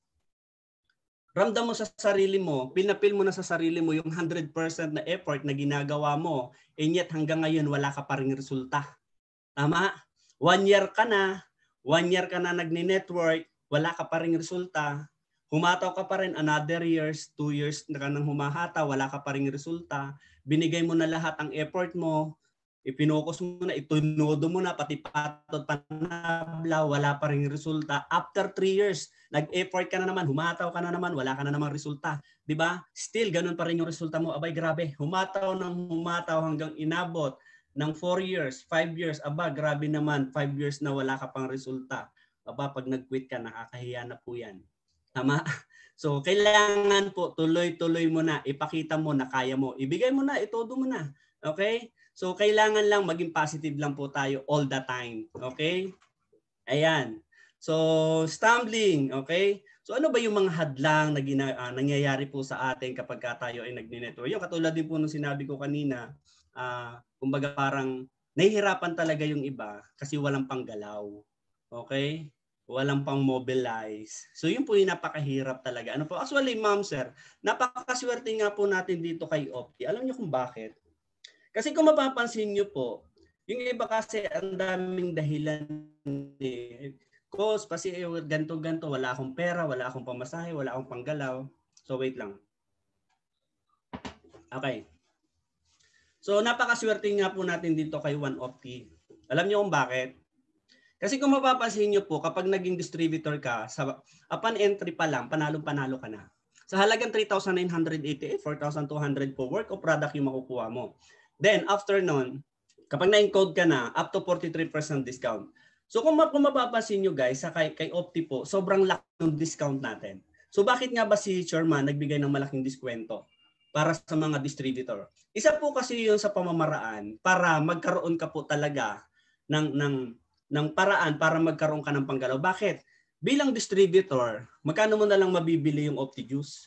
ramdam mo sa sarili mo, pinapil mo na sa sarili mo yung one hundred percent na effort na ginagawa mo, and yet hanggang ngayon wala ka pa ring resulta. Tama? One year ka na, one year ka na nagni-network, wala ka pa ring resulta. Humataw ka pa rin another years, two years na ka nang humahata, wala ka pa ring resulta. Binigay mo na lahat ang effort mo, ipinokus mo na, itunodo mo na, pati patod, panabla, wala pa ring resulta. After three years, nag-effort ka na naman, humataw ka na naman, wala ka na namang resulta. Diba? Still, ganun pa rin yung resulta mo. Abay, grabe. Humataw ng humataw hanggang inabot ng four years, five years. Aba, grabe naman, five years na wala ka pang resulta. Aba, pag nag-quit ka, nakakahiya na po yan. Tama? So, kailangan po tuloy-tuloy mo na, ipakita mo na kaya mo. Ibigay mo na, itodo mo na. Okay? So, kailangan lang maging positive lang po tayo all the time. Okay? Ayan. So, stumbling. Okay? So, ano ba yung mga hadlang na gina, uh, nangyayari po sa atin kapag tayo ay nagni-network? Yung katulad din po nung sinabi ko kanina, uh, kumbaga parang nahihirapan talaga yung iba kasi walang panggalaw. Okay? Walang pang mobilize. So yun po yung napakahirap talaga. Ano po? Actually, ma'am, sir, napakaswerte nga po natin dito kay Opti. Alam niyo kung bakit? Kasi kung mapapansin niyo po, yung iba kasi ang daming dahilan eh. Cause, kasi ganto-ganto, wala akong pera, wala akong pamasahe, wala akong panggalaw. So wait lang. Okay. So napakaswerte nga po natin dito kay One Opti. Alam niyo kung bakit? Kasi kung mapapansin nyo po, kapag naging distributor ka, sa upon entry pa lang, panalo-panalo ka na. Sa halagang three thousand nine hundred eighty-eight, four thousand two hundred po work o product yung makukuha mo. Then, after nun, kapag na-encode ka na, up to forty-three percent discount. So kung, kung mapapansin nyo guys, sa kay, kay Opti po, sobrang laki ng discount natin. So bakit nga ba si Chairman nagbigay ng malaking diskwento para sa mga distributor? Isa po kasi yun sa pamamaraan para magkaroon ka po talaga ng, ng, ng paraan para magkaroon ka ng panggalaw. Bakit? Bilang distributor, magkano mo na lang mabibili yung Opti Juice?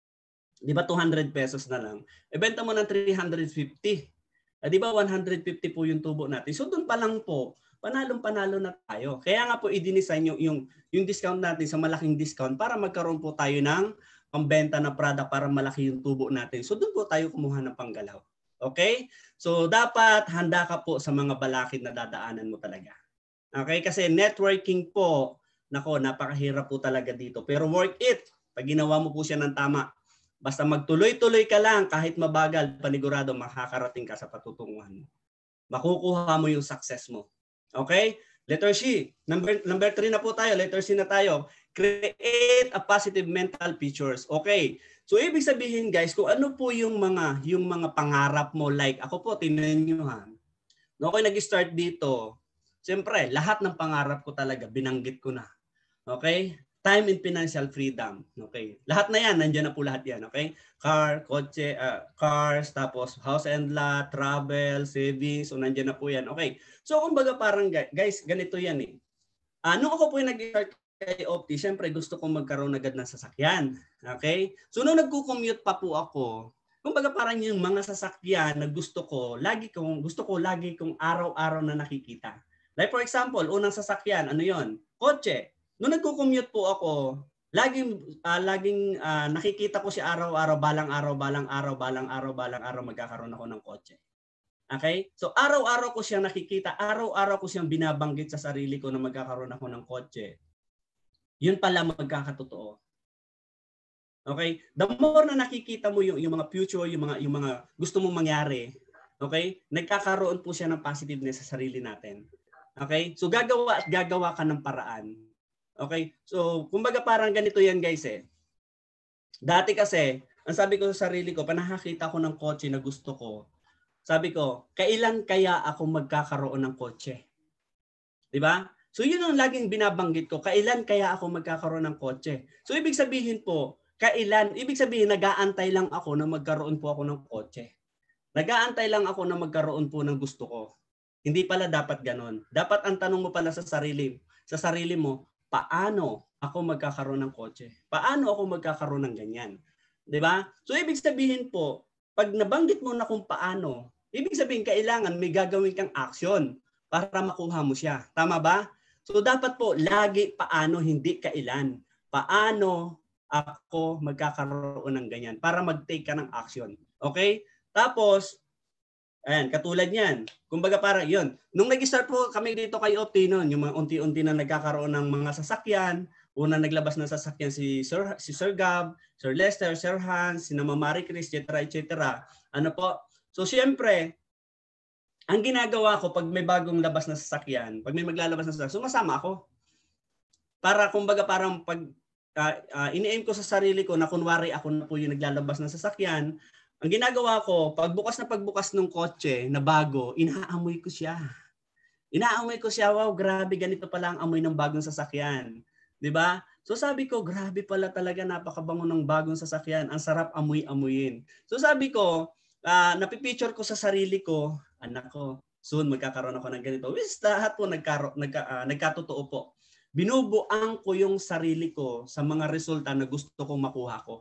Di ba two hundred pesos na lang? Ibenta mo ng three hundred fifty. Eh, di ba one hundred fifty po yung tubo natin? So doon pa lang po, panalong-panalo na tayo. Kaya nga po i-design yung, yung, yung discount natin sa malaking discount para magkaroon po tayo ng pambenta na product para malaki yung tubo natin. So doon po tayo kumuha ng panggalaw. Okay? So dapat handa ka po sa mga balakid na dadaanan mo talaga. Okay? Kasi networking po, nako, napakahirap po talaga dito. Pero worth it. Pag ginawa mo po siya ng tama. Basta magtuloy-tuloy ka lang, kahit mabagal, panigurado makakarating ka sa patutunguhan mo. Makukuha mo yung success mo. Okay? Letter C. Number number three na po tayo. Letter C na tayo. Create a positive mental pictures. Okay. So ibig sabihin guys, kung ano po yung mga yung mga pangarap mo, like ako po, tingnan niyo ha. No, ako nag-start dito. Siyempre, lahat ng pangarap ko talaga binanggit ko na. Okay? Time and financial freedom. Okay. Lahat na yan, nandiyan na po lahat yan. Okay. Car, kotse, uh, cars, tapos house and lot, travel, savings, so nandiyan na po yan. Okay. So, kumbaga parang, guys, ganito yan eh. Uh, nung ako po yung nag-start kay Opti, syempre gusto kong magkaroon agad ng sasakyan. Okay. So, nung nagko-commute pa po ako, kumbaga parang yung mga sasakyan na gusto ko, lagi kong, gusto ko lagi kong araw-araw na nakikita. Like for example, unang sasakyan, ano yon? Kotse. Nung nagko-commute po ako, laging uh, laging uh, nakikita ko si araw-araw, balang araw, balang araw, balang araw, balang araw magkakaroon ako ng kotse. Okay? So araw-araw ko siyang nakikita, araw-araw ko siyang binabanggit sa sarili ko na magkakaroon ako ng kotse. Yun pala magkakatotoo. Okay? The more na nakikita mo yung, yung mga future, yung mga yung mga gusto mong mangyari, okay? Nagkakaroon po siya ng positiveness sa sarili natin. Okay? So gagawa at gagawa ka ng paraan. Okay? So, kumbaga parang ganito yan guys eh. Dati kasi, ang sabi ko sa sarili ko, panakakita ko ng kotse na gusto ko, sabi ko, kailan kaya ako magkakaroon ng kotse? Diba? So, yun ang laging binabanggit ko, kailan kaya ako magkakaroon ng kotse? So, ibig sabihin po, kailan, ibig sabihin, nag-aantay lang ako na magkaroon po ako ng kotse. Nag-aantay lang ako na magkaroon po ng gusto ko. Hindi pala dapat ganon. Dapat ang tanong mo pala sa sarili, sa sarili mo, paano ako magkakaroon ng kotse? Paano ako magkakaroon ng ganyan? 'Di ba? So ibig sabihin po, pag nabanggit mo na kung paano, ibig sabihin kailangan may gagawin kang action para makuha mo siya. Tama ba? So dapat po lagi paano, hindi kailan. Paano ako magkakaroon ng ganyan para mag-take ka ng action. Okay? Tapos ayan, katulad niyan. Kumbaga parang yun. Nung nag-start po kami dito kay Opti noon, yung mga unti-unti na nagkakaroon ng mga sasakyan, una naglabas ng sasakyan si Sir si Sir Gab, Sir Lester, Sir Hans, si Mama Marie Chris, et cetera et cetera. Ano po? So siyempre, ang ginagawa ko pag may bagong labas na sasakyan, pag may maglalabas na sasakyan, sumasama ako. Para kumbaga parang pag uh, uh, ini-aim ko sa sarili ko na kunwari ako na po yung naglalabas ng sasakyan, ang ginagawa ko, pagbukas na pagbukas ng kotse na bago, inaamoy ko siya. Inaamoy ko siya, wow, grabe, ganito pala ang amoy ng bagong sasakyan. 'Di ba? So sabi ko, grabe pala talaga, napakabango ng bagong sasakyan. Ang sarap amoy-amuyin. So sabi ko, uh, napipicture ko sa sarili ko, anak ko, soon magkakaroon ako ng ganito. Which lahat po nagkaro, nagka, uh, nagkatotoo po. Binubuang ko yung sarili ko sa mga resulta na gusto kong makuha ko.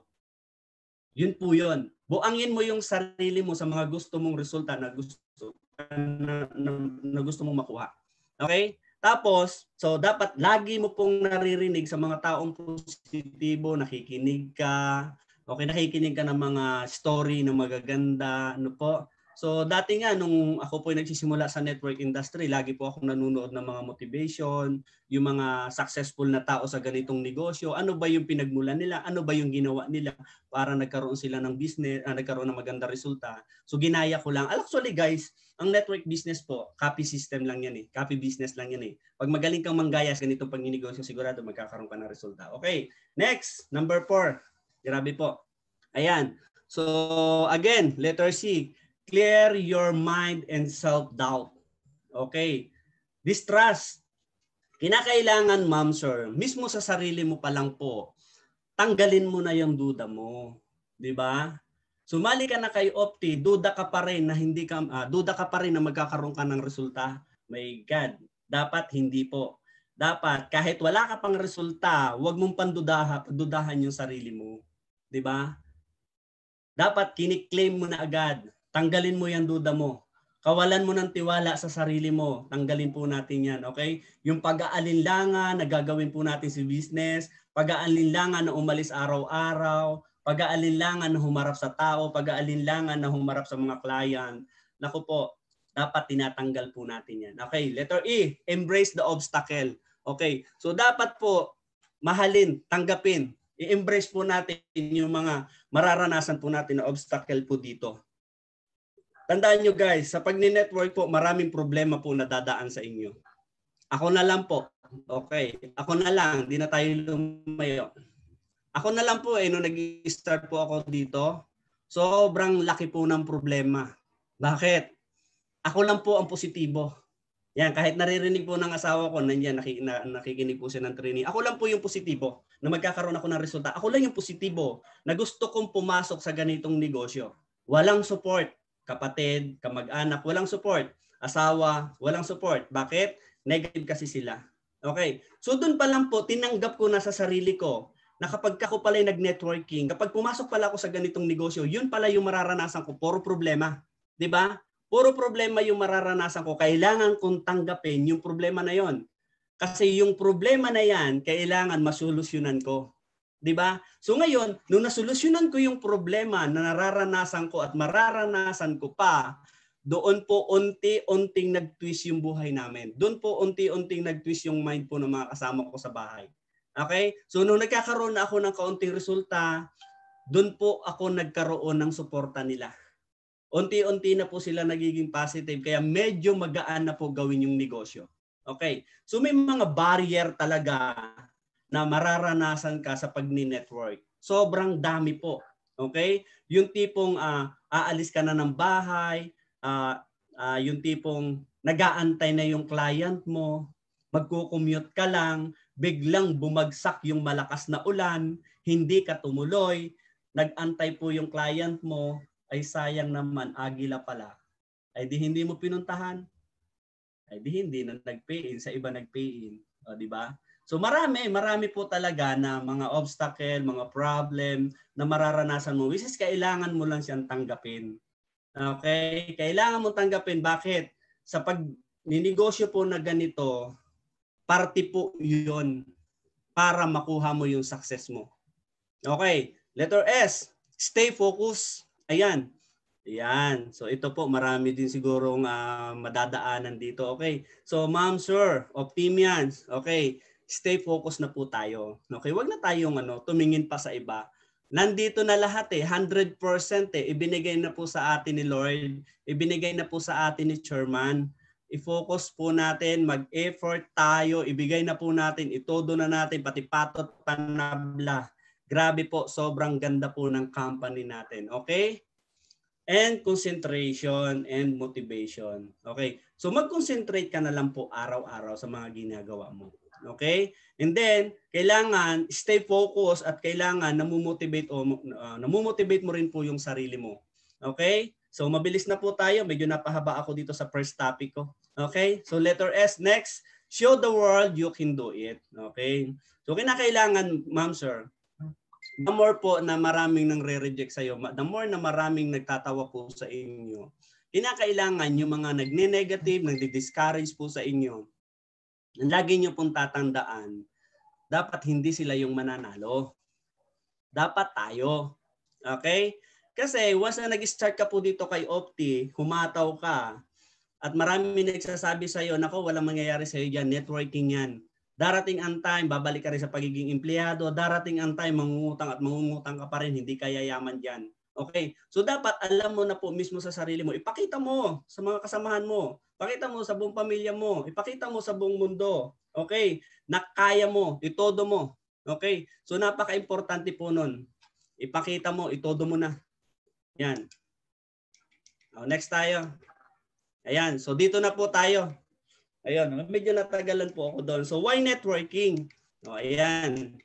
Yun po yun. Buangin mo yung sarili mo sa mga gusto mong resulta na gusto na, na, na gusto mong makuha. Okay? Tapos, so dapat lagi mo pong naririnig sa mga taong positibo, nakikinig ka, okay, nakikinig ka ng mga story na magaganda, ano po. So dati nga nung ako po ay nagsisimula sa network industry, lagi po akong nanonood ng mga motivation, yung mga successful na tao sa ganitong negosyo, ano ba yung pinagmulan nila, ano ba yung ginawa nila para nagkaroon sila ng business, uh, nagkaroon ng maganda resulta. So ginaya ko lang. Actually guys, ang network business po, copy system lang yan eh. Copy business lang yan eh. Pag magaling kang manggaya sa ganitong pagninegosyo, sigurado magkakaroon ka ng resulta. Okay, next, number four. Grabe po. Ayan. So again, letter C. Clear your mind and self-doubt. Okay. Distrust. Kinakailangan, ma'am, sir, mismo sa sarili mo pa lang po, tanggalin mo na yung duda mo. Di ba? Sumali ka na kay Opti, duda ka pa rin na hindi ka, uh, duda ka pa rin na magkakaroon ka ng resulta. My God. Dapat hindi po. Dapat kahit wala ka pang resulta, huwag mong pandudahan, dudahan yung sarili mo. Di ba? Dapat kiniklaim mo na agad. Tanggalin mo yung duda mo. Kawalan mo ng tiwala sa sarili mo. Tanggalin po natin yan, okay? Yung pag-aalinlangan na gagawin po natin sa business, pag-aalinlangan na umalis araw-araw, pag-aalinlangan na humarap sa tao, pag-aalinlangan na humarap sa mga client. Naku po, dapat tinatanggal po natin yan. Okay, letter E, embrace the obstacle. Okay, so dapat po mahalin, tanggapin, i-embrace po natin yung mga mararanasan po natin na obstacle po dito. Tandaan nyo guys, sa pag-network po, maraming problema po na dadaan sa inyo. Ako na lang po. Okay, ako na lang, di na tayo lumayo. Ako na lang po eh, nung nag-start po ako dito, sobrang laki po ng problema. Bakit? Ako lang po ang positibo. Yan, kahit naririnig po ng asawa ko, nandiyan, nakikinig po siya ng training. Ako lang po yung positibo na magkakaroon ako ng resulta. Ako lang yung positibo na gusto kong pumasok sa ganitong negosyo. Walang support. Kapatid, kamag-anak, walang support. Asawa, walang support. Bakit? Negative kasi sila. Okay. So doon pa lang po, tinanggap ko na sa sarili ko na kapag ako pala yung nag-networking, kapag pumasok pala ako sa ganitong negosyo, yun pala yung mararanasan ko, puro problema. Diba? Puro problema yung mararanasan ko. Kailangan kong tanggapin yung problema na yon. Kasi yung problema na yan, kailangan masolusyonan ko. Diba? So ngayon, nung nasolusyonan ko yung problema na nararanasan ko at mararanasan ko pa, doon po unti-unting nag-twist yung buhay namin. Doon po unti-unting nag-twist yung mind po ng mga kasama ko sa bahay. Okay? So nung nagkakaroon na ako ng kaunting resulta, doon po ako nagkaroon ng suporta nila. Unti-unti na po sila nagiging positive, kaya medyo magaan na po gawin yung negosyo. Okay? So may mga barrier talaga na mararanasan ka sa pag-network. Sobrang dami po. Okay? Yung tipong uh, aalis ka na ng bahay, uh, uh, yung tipong nag-aantay na yung client mo, magko-commute ka lang, biglang bumagsak yung malakas na ulan, hindi ka tumuloy, nag-antay po yung client mo, ay sayang naman, agila pala. Ay di hindi mo pinuntahan. Ay di hindi na nag-pay in, sa iba nag-pay in. O, di ba? So marami, marami po talaga na mga obstacle, mga problem na mararanasan mo. Which is kailangan mo lang siyang tanggapin. Okay? Kailangan mo tanggapin. Bakit? Sa pag-ninegosyo po na ganito, parte po yun para makuha mo yung success mo. Okay. Letter S, stay focused. Ayan. Ayan. So ito po, marami din sigurong uh, madadaanan dito. Okay. So ma'am, sir, Optimians. Okay. Stay focused na po tayo. Okay, wag na tayong ano, tumingin pa sa iba. Nandito na lahat eh, one hundred percent eh, ibinigay na po sa atin ni Lord, ibinigay na po sa atin ni Chairman. I-focus po natin, mag-effort tayo, ibigay na po natin, itodo na natin, pati patot panabla. Grabe po, sobrang ganda po ng company natin. Okay? And concentration and motivation. Okay? So mag-concentrate ka na lang po araw-araw sa mga ginagawa mo. Okay? And then, kailangan stay focused at kailangan namumotivate o uh, namumotivate mo rin po yung sarili mo. Okay? So, mabilis na po tayo. Medyo napahaba ako dito sa first topic ko. Okay? So, letter S. Next, show the world you can do it. Okay? So, kinakailangan, ma'am, sir, the more po na maraming nang re-reject sa'yo, the more na maraming nagtatawa po sa inyo, kinakailangan yung mga nagne-negative, nagdi-discourage po sa inyo, lagi nyo pong tatandaan, dapat hindi sila yung mananalo. Dapat tayo. Okay? Kasi once na nag-start ka po dito kay Opti, humataw ka, at marami nagsasabi sa'yo, nako, walang mangyayari sa'yo dyan, networking yan. Darating ang time, babalik ka rin sa pagiging empleyado, darating ang time, mangungutang at mangungutang ka pa rin, hindi ka yayaman dyan. Okay? So dapat alam mo na po mismo sa sarili mo, ipakita mo sa mga kasamahan mo, ipakita mo sa buong pamilya mo, ipakita mo sa buong mundo. Okay? Na kaya mo, itodo mo. Okay? So napaka-importante po nun. Ipakita mo, itodo mo na. Yan. Oh, next tayo. Ayan. So dito na po tayo. Ayun. Medyo natagalan po ako doon. So why networking? Oh, ayan.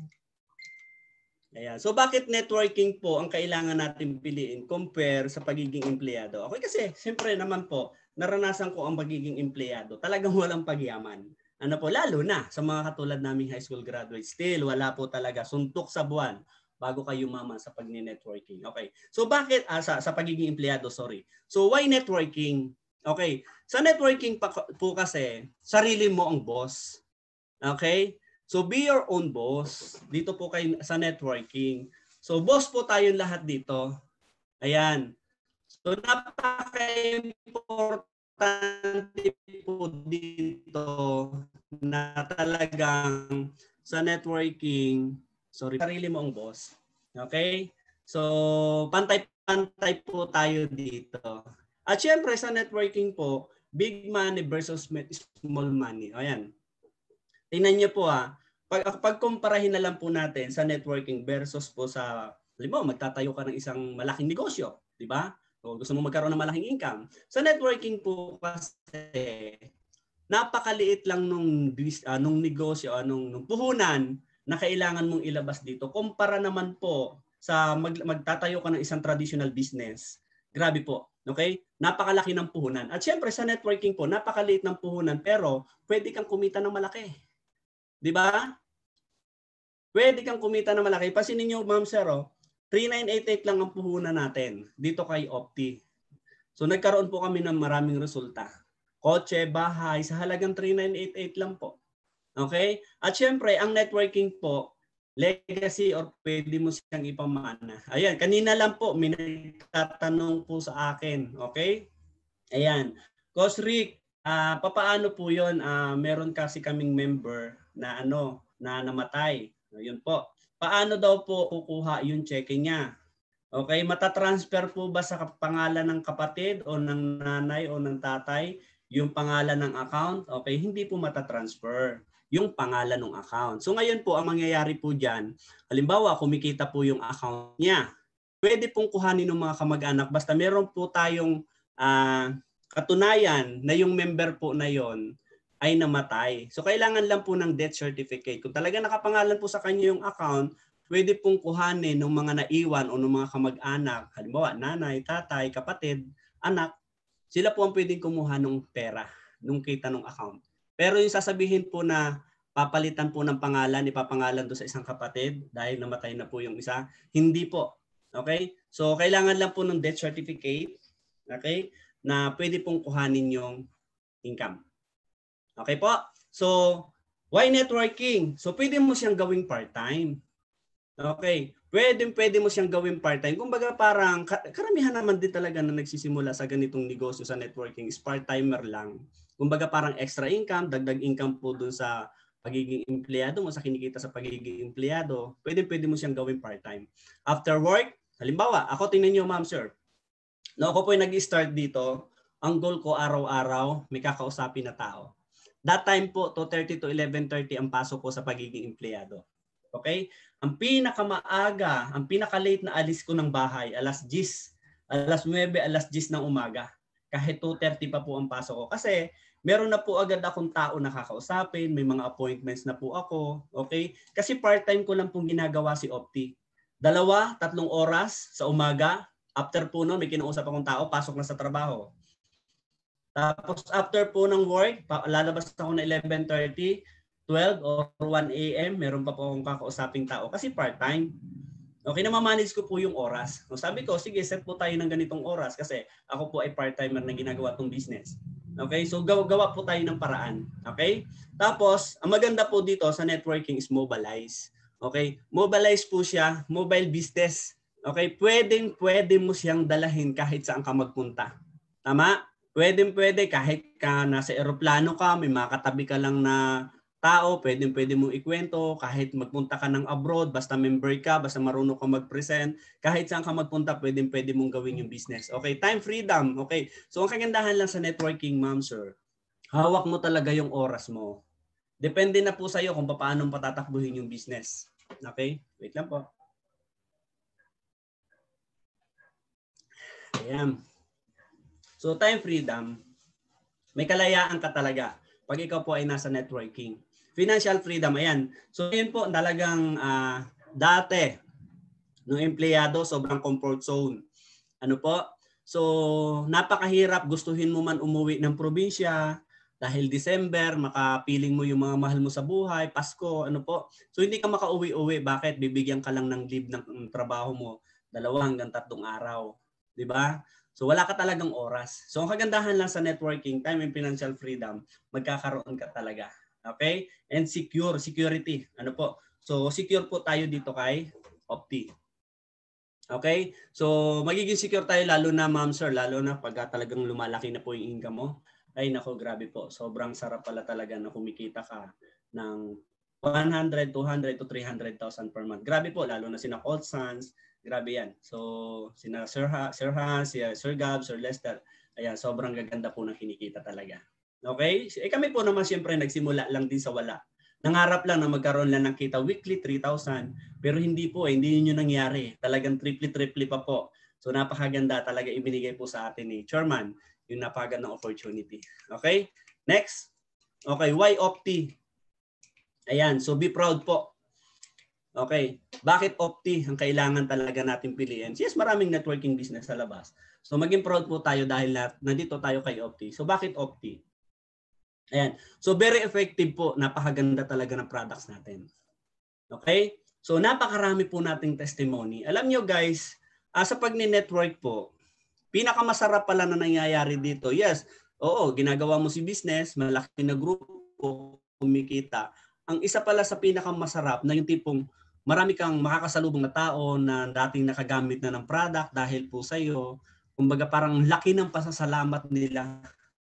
Ayan. So bakit networking po ang kailangan natin piliin compare sa pagiging empleyado? Okay, kasi siyempre naman po, naranasan ko ang pagiging empleyado. Talagang walang pagyaman. Ano po, lalo na sa mga katulad naming high school graduates. Still, wala po talaga. Suntok sa buwan bago kayo yumaman sa pag-networking. Okay. So bakit ah, sa, sa pagiging empleyado, sorry. So why networking? Okay. Sa networking pa, po kasi, sarili mo ang boss. Okay? So be your own boss. Dito po kayo sa networking. So boss po tayong lahat dito. Ayan. So napaka-importante po dito na talagang sa networking, sorry, sarili mo ang boss. Okay? So, pantay-pantay po tayo dito. At syempre, sa networking po, big money versus small money. Ayan. Tingnan niyo po ha. Pag, pagkumparahin na lang po natin sa networking versus po sa, halimbawa, magtatayo ka ng isang malaking negosyo. Di ba? O gusto mo magkaroon ng malaking income. Sa networking po kasi, napakaliit lang nung, uh, nung negosyo, uh, nung, nung puhunan na kailangan mong ilabas dito. Kumpara naman po sa mag, magtatayo ka ng isang traditional business. Grabe po. Okay? Napakalaki ng puhunan. At syempre sa networking po, napakaliit ng puhunan pero pwede kang kumita ng malaki. Di ba? Pwede kang kumita ng malaki. Pasinin niyo, Ma'am Sir, oh, three nine eight eight lang ang puhunan natin dito kay Opti. So nagkaroon po kami ng maraming resulta. Kotse, bahay, sa halagang three nine eight eight lang po. Okay? At syempre, ang networking po, legacy or pwede mo siyang ipamana. Ayan, kanina lang po, may nagtatanong po sa akin. Okay? Ayan. Coach Rick, uh, papaano po yun? Uh, meron kasi kaming member na ano, na namatay. Ayun po. Paano daw po kukuha yung cheque niya? Okay, matatransfer po ba sa pangalan ng kapatid o ng nanay o ng tatay yung pangalan ng account? Okay, hindi po matatransfer yung pangalan ng account. So ngayon po, ang mangyayari po dyan, halimbawa kumikita po yung account niya. Pwede pong kuhanin ng mga kamag-anak basta meron po tayong uh, katunayan na yung member po na yon ay namatay. So kailangan lang po ng death certificate. Kung talaga nakapangalan po sa kanya yung account, pwede pong kuhanin ng mga naiwan o ng mga kamag-anak, halimbawa nanay, tatay, kapatid, anak, sila po ang pwedeng kumuha ng pera, nung kita ng account. Pero yung sasabihin po na papalitan po ng pangalan, ipapangalan do sa isang kapatid dahil namatay na po yung isa, hindi po. Okay? So kailangan lang po ng death certificate, okay, na pwede pong kuhanin yung income. Okay po? So, why networking? So, pwede mo siyang gawing part-time. Okay. Pwede, pwede mo siyang gawing part-time. Kumbaga parang, karamihan naman din talaga na nagsisimula sa ganitong negosyo sa networking is part-timer lang. Kumbaga parang extra income, dagdag income po dun sa pagiging empleyado mo, sa kinikita sa pagiging empleyado. Pwede, pwede mo siyang gawing part-time. After work, halimbawa, ako tingnan niyo ma'am sir. No, ako po yung nag-start dito. Ang goal ko araw-araw, may kakausapin na tao. That time po, two thirty to eleven thirty ang pasok ko sa pagiging empleyado. Okay? Ang pinakamaaga, ang pinaka-late na alis ko ng bahay, alas diyes, alas nuwebe, alas diyes ng umaga. Kahit two thirty pa po ang pasok ko. Kasi meron na po agad akong tao na kakausapin, may mga appointments na po ako. Okay? Kasi part-time ko lang pong ginagawa si Opti. Dalawa, tatlong oras sa umaga. After po noon, may kinausap akong tao, pasok na sa trabaho. Tapos after po ng work, lalabas ako na eleven thirty, twelve or one a m Meron pa po akong kakausaping tao kasi part-time. Okay, namamanage ko po yung oras. So sabi ko, sige, set po tayo ng ganitong oras kasi ako po ay part-timer na ginagawa tong business. Okay, so gawa, gawa po tayo ng paraan. Okay? Tapos, ang maganda po dito sa networking is mobilize. Okay? Mobilize po siya, mobile business. Okay, pwedeng pwede mo siyang dalahin kahit saan ka magpunta. Tama? Pwedeng pwede kahit ka nasa eroplano ka, may makatabi ka lang na tao, pwedeng pwede mong ikwento, kahit magpunta ka ng abroad, basta member ka, basta marunong ka mag-present, kahit saan ka magpunta, pwedeng pwede mong gawin yung business. Okay, time freedom. Okay, so ang kagandahan lang sa networking, ma'am, sir, hawak mo talaga yung oras mo. Depende na po sa iyo kung paano patatakbuhin yung business. Okay, wait lang po. Ayan. So time freedom, may kalayaan ka talaga pag ikaw po ay nasa networking. Financial freedom, ayan. So yun po talagang uh, dati, nung empleyado, sobrang comfort zone. Ano po? So napakahirap, gustuhin mo man umuwi ng probinsya, dahil December, makapiling mo yung mga mahal mo sa buhay, Pasko, ano po. So hindi ka makauwi-uwi. Bakit? Bibigyan ka lang ng leave ng trabaho mo, dalawa hanggang tatlong araw. Di ba? So wala ka talagang oras. So ang kagandahan lang sa networking, time and financial freedom, magkakaroon ka talaga. Okay? And secure, security. Ano po? So secure po tayo dito kay Opti. Okay? So magiging secure tayo lalo na, ma'am sir, lalo na pag talagang lumalaki na po yung income mo. Ay nako, grabe po. Sobrang sarap pala talaga na kumikita ka ng one hundred, two hundred to three hundred thousand per month. Grabe po, lalo na sina Cold Sans. Grabe yan. So, sina Sir, ha, Sir Hans, si Sir Gab, Sir Lester, ayan, sobrang gaganda po ng kinikita talaga. Okay? Eh kami po naman siyempre nagsimula lang din sa wala. Nangarap lang na magkaroon lang ng kita weekly, three thousand. Pero hindi po, eh, hindi yun yung nangyari. Talagang triple-triple pa po. So, napakaganda talaga ibinigay po sa atin ni Chairman yung napakagandang opportunity. Okay? Next. Okay, why Opti? Ayan, so be proud po. Okay, bakit Opti ang kailangan talaga natin piliin? Yes, maraming networking business sa labas. So maging proud po tayo dahil na, nandito tayo kay Opti. So bakit Opti? Ayan, so very effective po, napakaganda talaga ng products natin. Okay, so napakarami po nating testimony. Alam nyo guys, uh, sa pag-network po, pinakamasarap pala na nangyayari dito. Yes, oo, ginagawa mo si business, malaki na grupo, kumikita. Ang isa pala sa pinakamasarap na yung tipong marami kang makakasalubong na tao na dating nakagamit na ng product dahil po sa iyo. Kumbaga parang laki ng pasasalamat nila.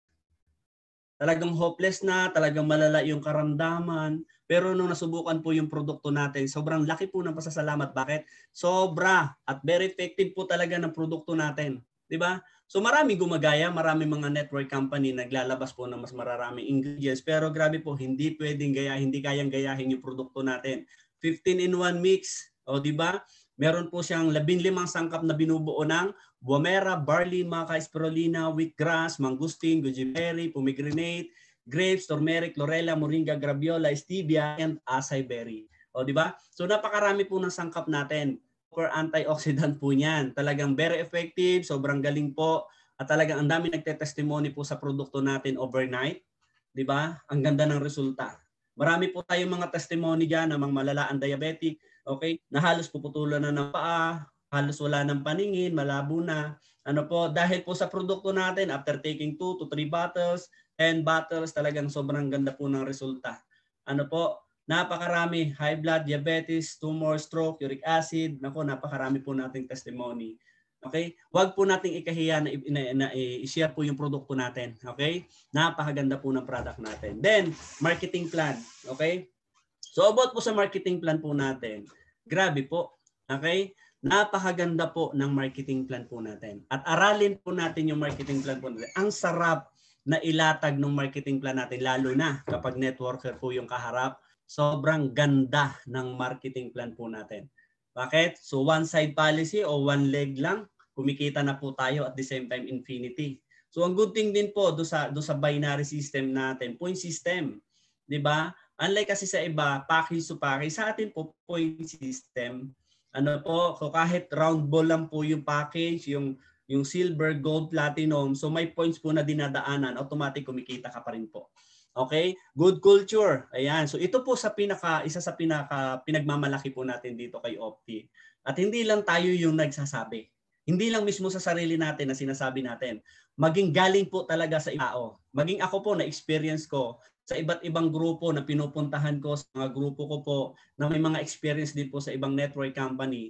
Talagang hopeless na, talagang malala yung karamdaman. Pero nung nasubukan po yung produkto natin, sobrang laki po ng pasasalamat. Bakit? Sobra at very effective po talaga ng produkto natin. Diba? So marami gumagaya, marami mga network company naglalabas po ng mas mararaming ingredients. Pero grabe po, hindi pwedeng gaya, hindi kayang gayahin yung produkto natin. fifteen in one mix. O diba? Meron po siyang labing limang sangkap na binubuo ng Guamera, barley, maca, spirulina, wheatgrass, mangustin, goji berry, pomegranate, grapes, turmeric, chlorella, moringa, graviola, stevia, and acai berry. O di ba? So napakarami po ng sangkap natin. For antioxidant po niyan. Talagang very effective, sobrang galing po. At talagang ang dami nagte-testimony po sa produkto natin overnight. Di ba? Ang ganda ng resulta. Marami po tayong mga testimony diyan ng mga malalaan diabetic, okay? Na halos puputulan na ng paa, halos wala ng paningin, malabo na. Ano po, dahil po sa produkto natin, after taking two to three bottles, ten bottles, talagang sobrang ganda po ng resulta. Ano po, napakarami, high blood, diabetes, tumor, stroke, uric acid, nako, napakarami po nating testimony. Okay? Huwag po nating ikahiya na, na, na i-share po yung produkto natin. Okay? Napakaganda po ng product natin. Then, marketing plan. Okay? So, about po sa marketing plan po natin, grabe po. Okay? Napakaganda po ng marketing plan po natin. At aralin po natin yung marketing plan po natin. Ang sarap na ilatag ng marketing plan natin, lalo na kapag networker po yung kaharap. Sobrang ganda ng marketing plan po natin. Bakit? So one side policy o one leg lang, kumikita na po tayo at the same time infinity. So ang good thing din po do sa do sa binary system natin, point system, 'di ba? Unlike kasi sa iba, package to package, sa atin po point system. Ano po, so kahit round ball lang po yung package, yung yung silver, gold, platinum, so may points po na dinadaanan, automatic kumikita ka pa rin po. Okay? Good culture. Ayan. So ito po sa pinaka isa sa pinaka pinagmamalaki po natin dito kay Opti. At hindi lang tayo yung nagsasabi. Hindi lang mismo sa sarili natin na sinasabi natin. Maging galing po talaga sa tao. Maging ako po na experience ko sa iba't ibang grupo na pinupuntahan ko, sa mga grupo ko po na may mga experience din po sa ibang network company.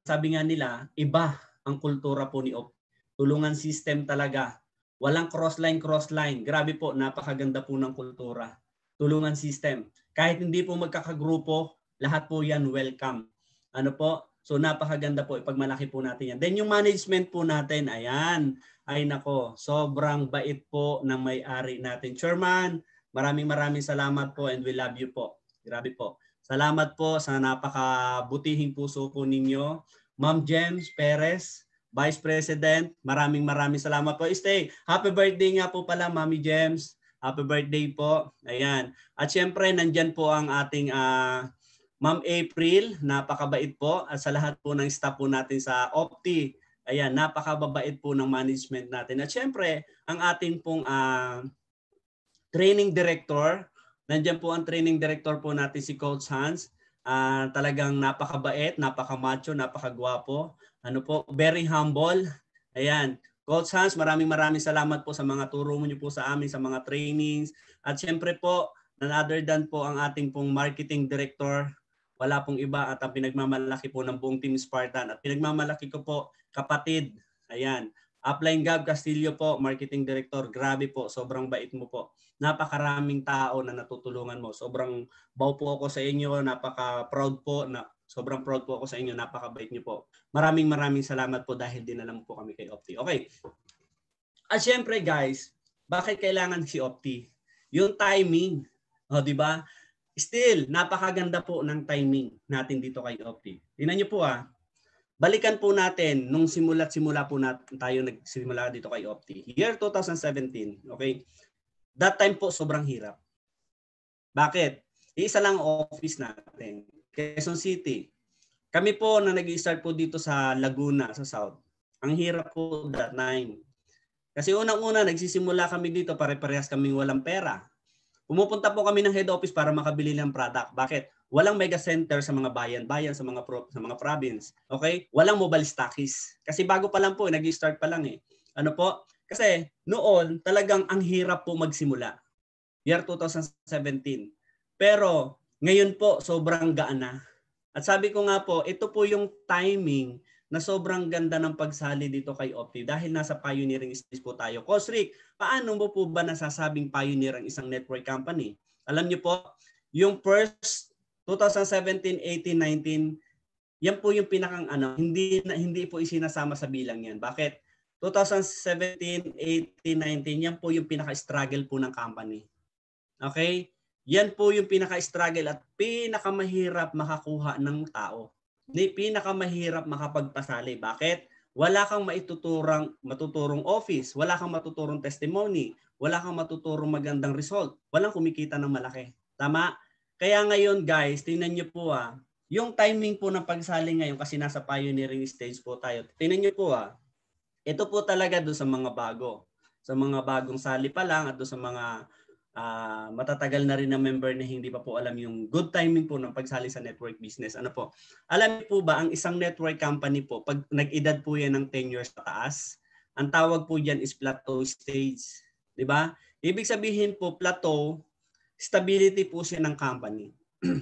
sabi nga nila, iba ang kultura po ni O P T. Tulungan system talaga. Walang crossline, crossline. Grabe po, napakaganda po ng kultura. Tulungan system. Kahit hindi po magkakagrupo, lahat po yan welcome. Ano po? So napakaganda po, ipagmalaki po natin yan. Then yung management po natin, ayan. Ay nako, sobrang bait po ng may-ari natin. Chairman, maraming maraming salamat po and we love you po. Grabe po. Salamat po sa napakabutihing puso po ninyo. Ma'am James Perez, Vice President, maraming maraming salamat po. Stay. Happy birthday nga po pala, Mami James. Happy birthday po. Ayan. At syempre, nandyan po ang ating uh, Ma'am April, napakabait po. At sa lahat po ng staff po natin sa O P T, ayan, napakababait po ng management natin. At syempre, ang ating pong uh, training director, nandiyan po ang training director po natin si Coach Hans. Uh, talagang napakabait, napakamacho, napakagwapo. Ano po, very humble. Ayan. Coach Hans, maraming maraming salamat po sa mga turo mo niyo po sa amin, sa mga trainings. At syempre po, none other than po ang ating pong marketing director. Wala pong iba at ang pinagmamalaki po ng buong Team Spartan. At pinagmamalaki ko po, kapatid. Ayan. Upline Gab Castillo po, marketing director. Grabe po, sobrang bait mo po. Napakaraming tao na natutulungan mo. Sobrang bow po ako sa inyo, napaka-proud po, na sobrang proud po ako sa inyo, napakabait niyo po. Maraming maraming salamat po dahil dinala mo po kami kay O P T. Okay. At syempre guys, bakit kailangan si O P T? Yung timing, oh, di ba? Still, napakaganda po ng timing natin dito kay O P T. Tingnan niyo po ah. Balikan po natin nung simula't simula po natin tayo nagsimula dito kay O P T. Year two thousand seventeen, okay? That time po sobrang hirap. Bakit? Isa lang office natin, Quezon City. Kami po na nag-i-start po dito sa Laguna, sa South. Ang hirap po that time. Kasi unang-una nagsisimula kami dito, pare-parehas kaming walang pera. Pumupunta po kami ng head office para makabili ng product. Bakit? Walang mega center sa mga bayan-bayan, sa mga pro, sa mga province. Okay? Walang mobile stockies. Kasi bago pa lang po, nag-i-start pa lang eh. Ano po? Kasi noon, talagang ang hirap po magsimula. Year two thousand seventeen. Pero ngayon po, sobrang gaan na. At sabi ko nga po, ito po yung timing na sobrang ganda ng pagsali dito kay O P T dahil nasa pioneering stage po tayo. Coach Rick, paano mo po ba nasasabing pioneer ang isang network company? Alam niyo po, yung first twenty seventeen, eighteen, nineteen, yan po yung pinakang ano, hindi na, hindi po isinasama sa bilang yan. Bakit? twenty seventeen, eighteen, nineteen, yan po yung pinaka-struggle po ng company. Okay? Yan po yung pinaka-struggle at pinakamahirap makakuha ng tao. Ni pinakamahirap makapagpasali. Bakit? Wala kang maituturang matuturong office, wala kang matuturong testimony, wala kang matuturong magandang result, walang kumikita ng malaki. Tama? Kaya ngayon guys, tingnan niyo po ah, yung timing po ng pagsali ngayon kasi nasa pioneering stage po tayo. Tingnan niyo po ah, ito po talaga doon sa mga bago. Sa mga bagong sali pa lang at doon sa mga uh, matatagal na rin na member na hindi pa po alam yung good timing po ng pagsali sa network business. Ano po? Alam niyo po ba, ang isang network company po, pag nag-edad po yan ng ten years pataas, ang tawag po dyan is plateau stage. Diba? Ibig sabihin po, plateau, stability po siya ng company.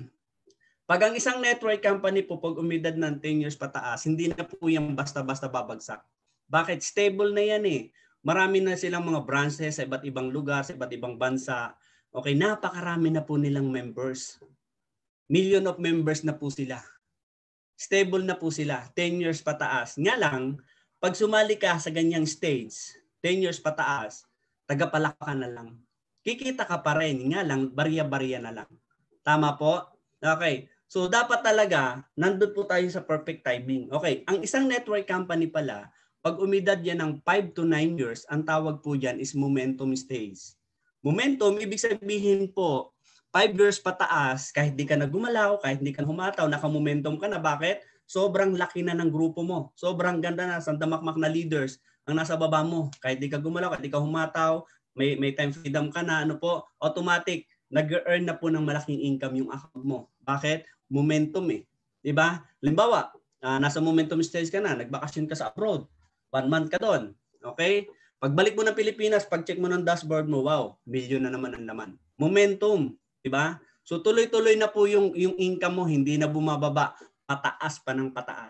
Pag ang isang network company po, pag umidad ng ten years pataas, hindi na po yan basta-basta babagsak. Bakit? Stable na yan eh. Marami na silang mga branches sa iba't ibang lugar, sa iba't ibang bansa. Okay, napakarami na po nilang members. Million of members na po sila. Stable na po sila, ten years pataas. Nga lang, pag sumali ka sa ganyang stage, ten years pataas, tagapalaka na lang. Kikita ka pa rin, nga lang, barya-barya na lang. Tama po? Okay. So, dapat talaga, nandun po tayo sa perfect timing. Okay, ang isang network company pala, pag umidad yan ng five to nine years, ang tawag po dyan is momentum stage. Momentum, ibig sabihin po, five years pataas, kahit di ka na gumalaw, kahit di ka na humataw, naka-momentum ka na. Bakit? Sobrang laki na ng grupo mo. Sobrang ganda na, sandamakmak na leaders ang nasa baba mo. Kahit di ka gumalaw, kahit di ka humataw, may, may time freedom ka na, ano po, automatic, nag-earn na po ng malaking income yung account mo. Bakit? Momentum eh. Diba? Limbawa, uh, nasa momentum stage ka na, nagbakasyon ka sa abroad. One month ka doon. Okay? Pagbalik mo ng Pilipinas, pag-check mo ng dashboard mo, wow, million na naman ang laman. Momentum. Diba? So tuloy-tuloy na po yung, yung income mo, hindi na bumababa, pataas pa ng pataas.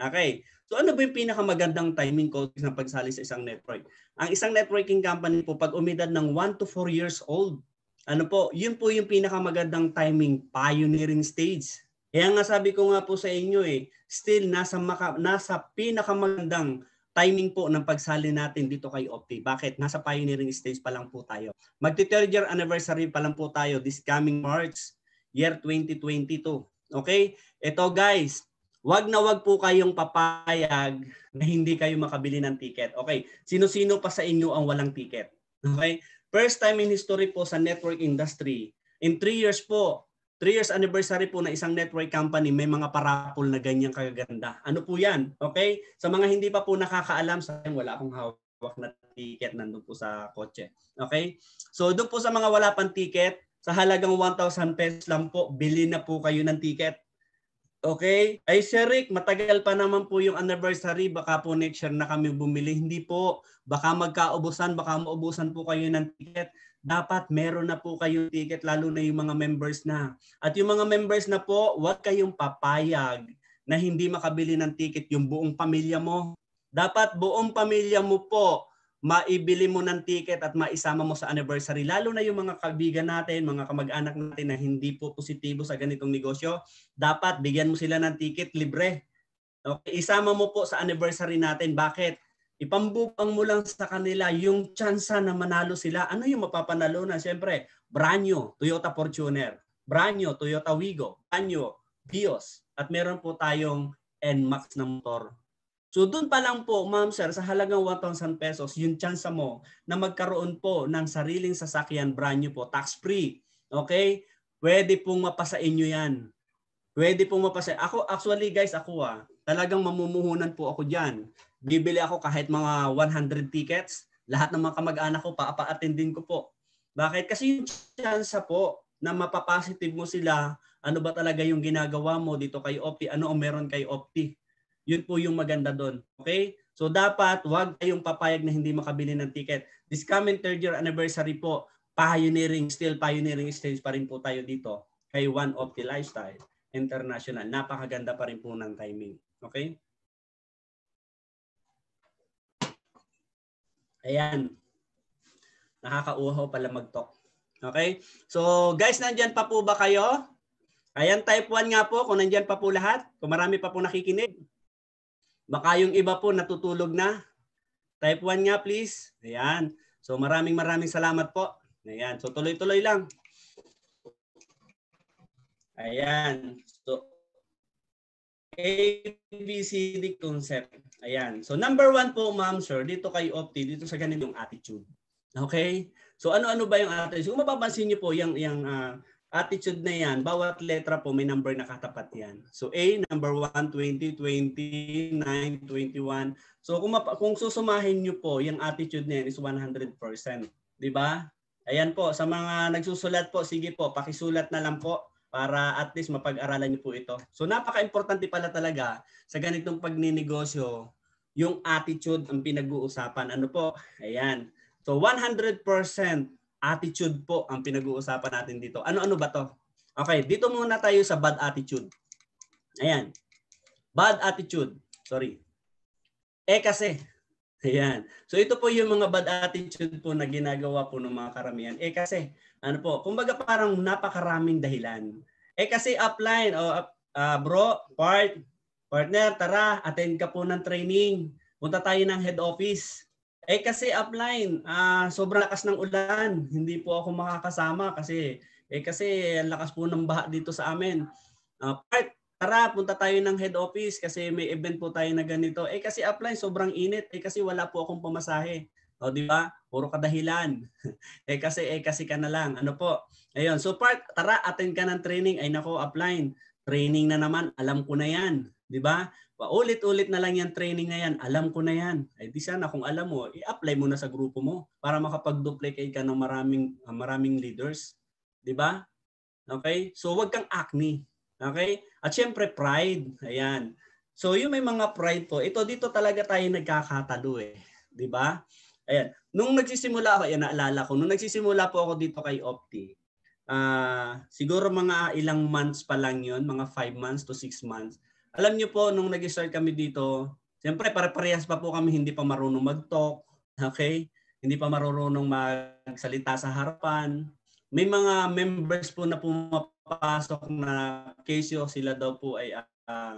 Okay. So ano ba yung pinakamagandang timing ko ng pagsali sa isang network? Ang isang networking company po pag umidad ng one to four years old, ano po, yun po yung pinakamagandang timing, pioneering stage. Kaya nga sabi ko nga po sa inyo eh, still nasa maka, nasa pinakamagandang timing po ng pagsali natin dito kay Opti. Bakit? Nasa pioneering stage pa lang po tayo. Magti-third year anniversary pa lang po tayo this coming March, year twenty twenty-two. Okay? Ito guys, wag na wag po kayong papayag na hindi kayo makabili ng ticket. Okay? Sino-sino pa sa inyo ang walang ticket? Okay? First time in history po sa network industry. In three years po, three years anniversary po na isang network company, may mga parapol na ganyang kaganda. Ano po yan? Okay? Sa mga hindi pa po nakakaalam, sa akin wala akong hawak na ticket nandun po sa kotse. Okay? So doon po sa mga wala pang ticket, sa halagang one thousand pesos lang po, bili na po kayo ng ticket. Okay? Ay Sir Rick, matagal pa naman po yung anniversary, baka po next year na kami bumili. Hindi po, baka magkaubusan, baka maubusan po kayo ng ticket. Dapat meron na po kayong ticket, lalo na yung mga members na. At yung mga members na po, huwag kayong papayag na hindi makabili ng ticket yung buong pamilya mo. Dapat buong pamilya mo po, maibili mo ng ticket at maisama mo sa anniversary. Lalo na yung mga kaibigan natin, mga kamag-anak natin na hindi po positibo sa ganitong negosyo. Dapat bigyan mo sila ng ticket libre. Okay, isama mo po sa anniversary natin. Bakit? Ipambubang mo lang sa kanila yung tsansa na manalo sila. Ano yung mapapanalo na? Siyempre, brand new, Toyota Fortuner. Brand new, Toyota Wigo. Brand new, Vios. At meron po tayong N MAX na motor. So doon pa lang po, ma'am sir, sa halagang one thousand pesos, yung tsansa mo na magkaroon po ng sariling sasakyan, brand new po, tax-free. Okay? Pwede pong mapasa inyo yan. Pwede pong mapasa. Ako, actually guys, ako ah, talagang mamumuhunan po ako dyan. Bibili ako kahit mga one hundred tickets. Lahat ng mga kamag-anak ko, paapa-attendin ko po. Bakit? Kasi yung chance po na mapapositive mo sila, ano ba talaga yung ginagawa mo dito kay Opti, ano ang meron kay Opti. Yun po yung maganda doon. Okay? So dapat, wag kayong papayag na hindi makabili ng ticket. This coming third year anniversary po, pioneering, still pioneering stage pa rin po tayo dito kay One Opti Lifestyle International. Napakaganda pa rin po ng timing. Okay? Ayan. Nakakauhaw pala mag-talk. Okay? So guys, nandyan pa po ba kayo? Ayan, type one nga po kung nandyan pa po lahat. Kung marami pa po nakikinig. Baka yung iba po natutulog na. Type one nga please. Ayan. So maraming maraming salamat po. Ayan. So tuloy-tuloy lang. Ayan. So A, B, C, D concept. Ayan. So number one po, ma'am, sir, dito kay Opti, dito sa ganitong attitude. Okay? So ano-ano ba yung attitude? Kung mapapansin niyo po, yung, yung uh, attitude na yan, bawat letra po may number na katapat yan. So A, number one, twenty, twenty, nine, twenty-one. So kung, mapa, kung susumahin niyo po, yung attitude na yan is one hundred percent. Diba? Ayan po, sa mga nagsusulat po, sige po, pakisulat na lang po para at least mapag-aralan niyo po ito. So napaka-importante pala talaga sa ganitong pagninegosyo, yung attitude ang pinag-uusapan. Ano po? Ayan. So one hundred percent attitude po ang pinag-uusapan natin dito. Ano-ano ba to? Okay, dito muna tayo sa bad attitude. Ayan. Bad attitude. Sorry. Eh kasi. Ayan. So ito po yung mga bad attitude po na ginagawa po ng mga karamihan. Eh kasi, ano po, kumbaga parang napakaraming dahilan. Eh kasi upline, o oh, uh, bro, part, partner, tara, attend ka po ng training. Punta tayo ng head office. Eh kasi upline, uh, sobrang lakas ng ulan. Hindi po ako makakasama kasi, eh kasi ang lakas po ng baha dito sa amin. Uh, part, tara, punta tayo ng head office kasi may event po tayo na ganito. Eh kasi upline, sobrang init. Eh kasi wala po akong pamasahe. O di ba? Puro kadahilan. eh kasi, eh kasi ka na lang. Ano po? Ayun. So part, tara, attend ka ng training. Ay nako, upline. Training na naman. Alam ko na yan. Di ba? Paulit-ulit na lang yan training na yan. Alam ko na yan. Ay di sana kung alam mo, i-apply mo na sa grupo mo para makapag-duplicate ka ng maraming, uh, maraming leaders. Di ba? Okay? So wag kang acne. Okay? At syempre pride. Ayan. So yung may mga pride po, ito dito talaga tayo nagkakatalo eh. 'Di ba? Ayan. Nung nagsisimula ako, ayan naalala ko, nung nagsisimula po ako dito kay Opti, uh, siguro mga ilang months pa lang 'yon, mga five months to six months. Alam niyo po, nung nag-start kami dito, siyempre pare-parehas pa po kami hindi pa marunong mag-talk. Okay? Hindi pa marunong magsalita sa harapan. May mga members po na pumapasok na kesyo, sila daw po ay uh,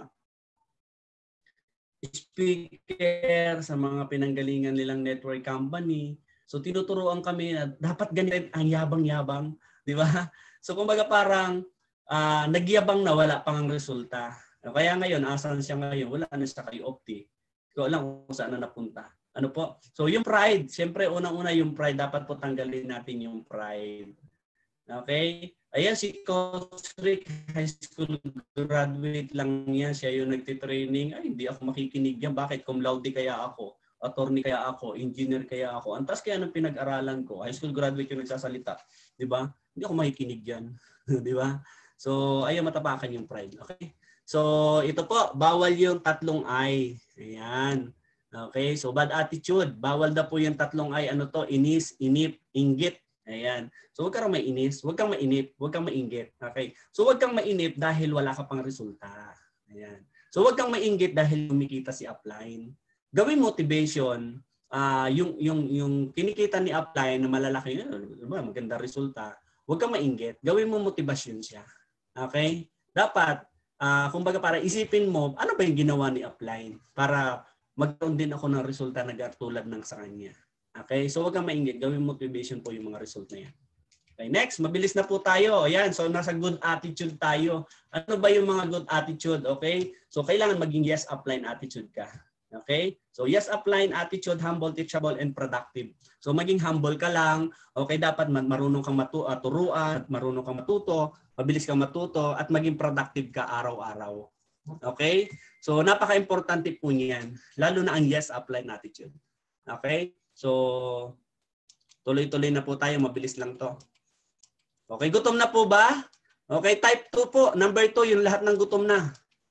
speaker sa mga pinanggalingan nilang network company. So tinuturuan kami na dapat ganito ang yabang-yabang, di ba? So kumbaga parang uh, nagyabang na wala pang ang resulta. Kaya ngayon, asan siya ngayon? Wala na siya kay Opti. Ikaw lang kung saan na napunta. Ano po? So yung pride, siyempre unang-una yung pride, dapat po tanggalin natin yung pride. Okay? Ayan si Coach Rick, high school graduate lang yan. Siya yung nagtitraining. Ay, hindi ako makikinig yan. Bakit? Cum laude kaya ako? Attorney kaya ako? Engineer kaya ako? Antas kaya ng pinag-aralan ko? High school graduate yung nagsasalita. Di ba? Hindi ako makikinig yan. Di ba? So, ayaw matapakan yung pride. Okay? So, ito po, bawal yung tatlong I. Ayan. Okay? So, bad attitude. Bawal na po yung tatlong I. Ano to? Inis, inip, inggit. Ayan. So, huwag kang mainis. Huwag kang mainip. Huwag kang mainggit. Okay? So, huwag kang mainip dahil wala ka pang resulta. Ayan. So, huwag kang mainggit dahil kumikita si upline. Gawin motivation. Uh, yung, yung, yung kinikita ni upline na malalaki, maganda resulta. Huwag kang mainggit. Gawin mo motivation siya. Okay? Dapat, Uh, kumbaga para isipin mo, ano ba yung ginawa ni upline para magkaroon din ako ng resulta na tulad ng sa kanya. Okay? So wag kang mainggit. Gawin motivation po yung mga result na yan. Okay, next, mabilis na po tayo. Ayan, so nasa good attitude tayo. Ano ba yung mga good attitude? Okay? So kailangan maging yes upline attitude ka. Okay? So yes upline attitude, humble, teachable, and productive. So maging humble ka lang. Okay, dapat marunong kang matu uh, turuan, marunong kang matuto, mabilis kang matuto, at maging productive ka araw-araw. Okay? So napaka-importante po niyan. Lalo na ang yes upline attitude. Okay? So tuloy-tuloy na po tayo. Mabilis lang to. Okay, gutom na po ba? Okay, type two po. Number two, yung lahat ng gutom na.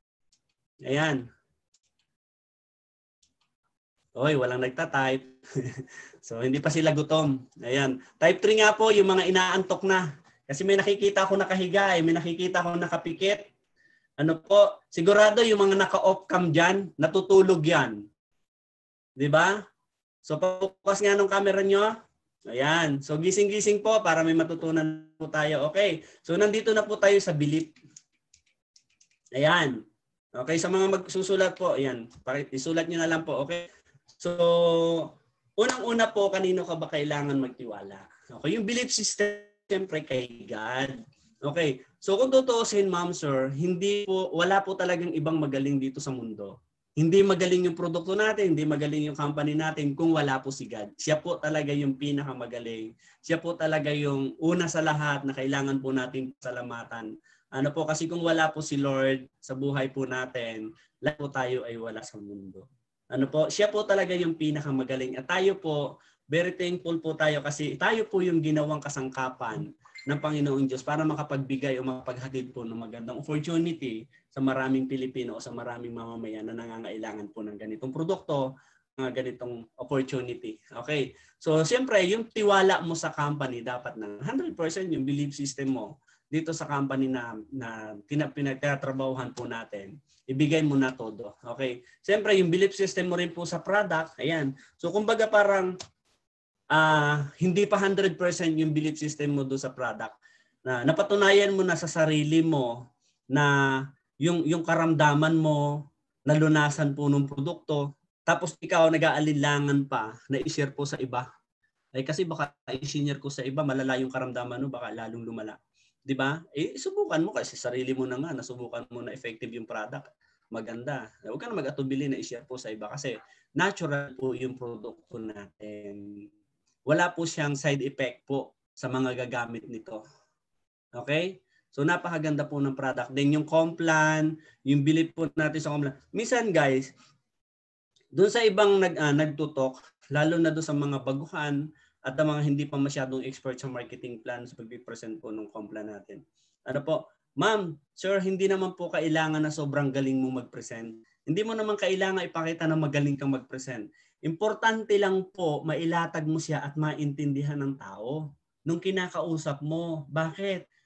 Ayan. Oy, walang nagta-type. So, hindi pa sila gutom. Ayan. Type three nga po, yung mga inaantok na. Kasi may nakikita ako nakahiga, eh. May nakikita ako nakapikit. Ano po? Sigurado yung mga naka-off cam dyan, natutulog yan. Di ba? So, focus nga ng camera nyo. Ayan. So, gising-gising po para may matutunan po tayo. Okay. So, nandito na po tayo sa belief. Ayan. Okay. Sa mga magsusulat po, ayan. Isulat nyo na lang po. Okay. So, unang-una po, kanino ka ba kailangan magtiwala? Okay. Yung belief system, siyempre kay God. Okay. So, kung tutuusin, ma'am, sir, hindi po, wala po talagang ibang magaling dito sa mundo. Hindi magaling yung produkto natin, hindi magaling yung company natin kung wala po si God. Siya po talaga yung pinakamagaling. Siya po talaga yung una sa lahat na kailangan po natin salamatan. Ano po, kasi kung wala po si Lord sa buhay po natin, lahat po tayo ay wala sa mundo. Ano po, siya po talaga yung pinakamagaling. At tayo po, very thankful po tayo kasi tayo po yung ginawang kasangkapan ng Panginoong Diyos para makapagbigay o makapaghatid po ng magandang opportunity sa maraming Pilipino o sa maraming mamamayan na nangangailangan po ng ganitong produkto, ng ganitong opportunity. Okay. So, siyempre, yung tiwala mo sa company dapat na one hundred percent yung belief system mo dito sa company na, na pinagtatrabahuhan po natin. Ibigay mo na todo. Okay. Siyempre, yung belief system mo rin po sa product. Ayan. So, kumbaga parang Uh, hindi pa one hundred percent yung belief system mo do sa product. Na napatunayan mo na sa sarili mo na yung yung karamdaman mo nalunasan po ng produkto, tapos ikaw nag-aalinlangan pa na i-share po sa iba. Ay kasi baka i-share ko sa iba, malala yung karamdaman mo, baka lalong lumala. 'Di ba? Eh subukan mo kasi sarili mo na nga, nasubukan mo na effective yung product. Maganda. Huwag ka na mag-atubili na i-share po sa iba kasi natural po yung produkto natin. Wala po siyang side effect po sa mga gagamit nito. Okay? So napakaganda po ng product. Then yung complan, yung belief po natin sa complan. Minsan guys, doon sa ibang nag, uh, nagtutok, lalo na doon sa mga baguhan at ang mga hindi pa masyadong expert sa marketing plan sa pag-present po ng complan natin. Ano po? Ma'am, sir, hindi naman po kailangan na sobrang galing mong mag-present. Hindi mo naman kailangan ipakita na magaling kang mag-present. Importante lang po, mailatag mo siya at maintindihan ng tao nung kinakausap mo. Bakit?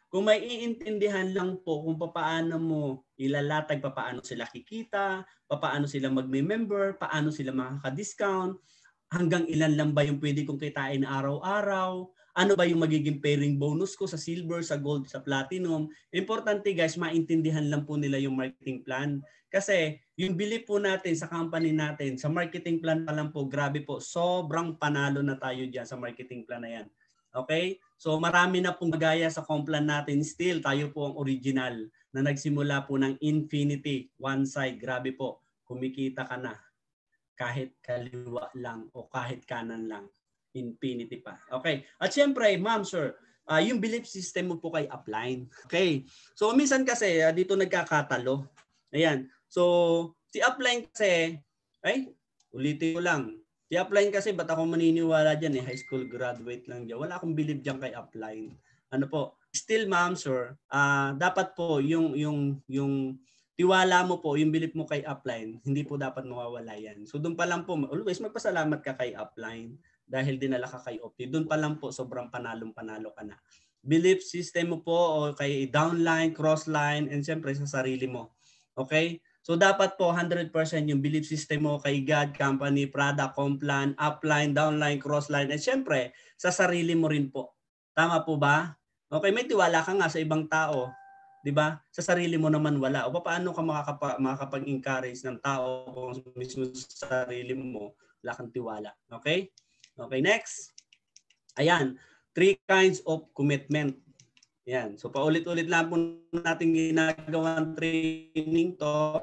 Kung may iintindihan lang po kung paano mo ilalatag, paano sila kikita, paano sila magme-member, paano sila makaka-discount, hanggang ilan lang ba yung pwede kong kitain araw-araw, ano ba yung magiging pairing bonus ko sa silver, sa gold, sa platinum. Importante guys, maintindihan lang po nila yung marketing plan. Kasi yung belief po natin sa company natin, sa marketing plan pa lang po, grabe po, sobrang panalo na tayo dyan sa marketing plan na yan. Okay? So marami na pong gaya sa complan natin. Still, tayo po ang original na nagsimula po ng infinity, one side. Grabe po, kumikita ka na kahit kaliwa lang o kahit kanan lang. Infinity pa. Okay. At syempre, ma'am, sir, uh, yung belief system mo po kay upline. Okay. So minsan kasi uh, dito nagkakatalo. Ayan. So si upline kasi, ay, ulitin ko lang. Si upline kasi, ba't ako maniniwala dyan eh? High school graduate lang dyan. Wala akong believe dyan kay upline. Ano po? Still, ma'am, sir, uh, dapat po yung, yung, yung tiwala mo po, yung belief mo kay upline, hindi po dapat mawawala yan. So doon pa lang po, always magpasalamat ka kay upline dahil dinala ka kay Opti. Doon pa lang po, sobrang panalong-panalo ka na. Belief system mo po o kay downline, crossline, and siyempre sa sarili mo. Okay? So dapat po one hundred percent yung belief system mo kay God, company, product, complan, upline, downline, crossline, at syempre sa sarili mo rin po. Tama po ba? Okay, may tiwala ka nga sa ibang tao, 'di ba? Sa sarili mo naman wala. O paano ka makakapa, makakapag-encourage ng tao kung mismo sa sarili mo wala kang tiwala? Okay? Okay, next. Ayan, three kinds of commitment. Yan. So paulit-ulit lang po natin ginagawang training to.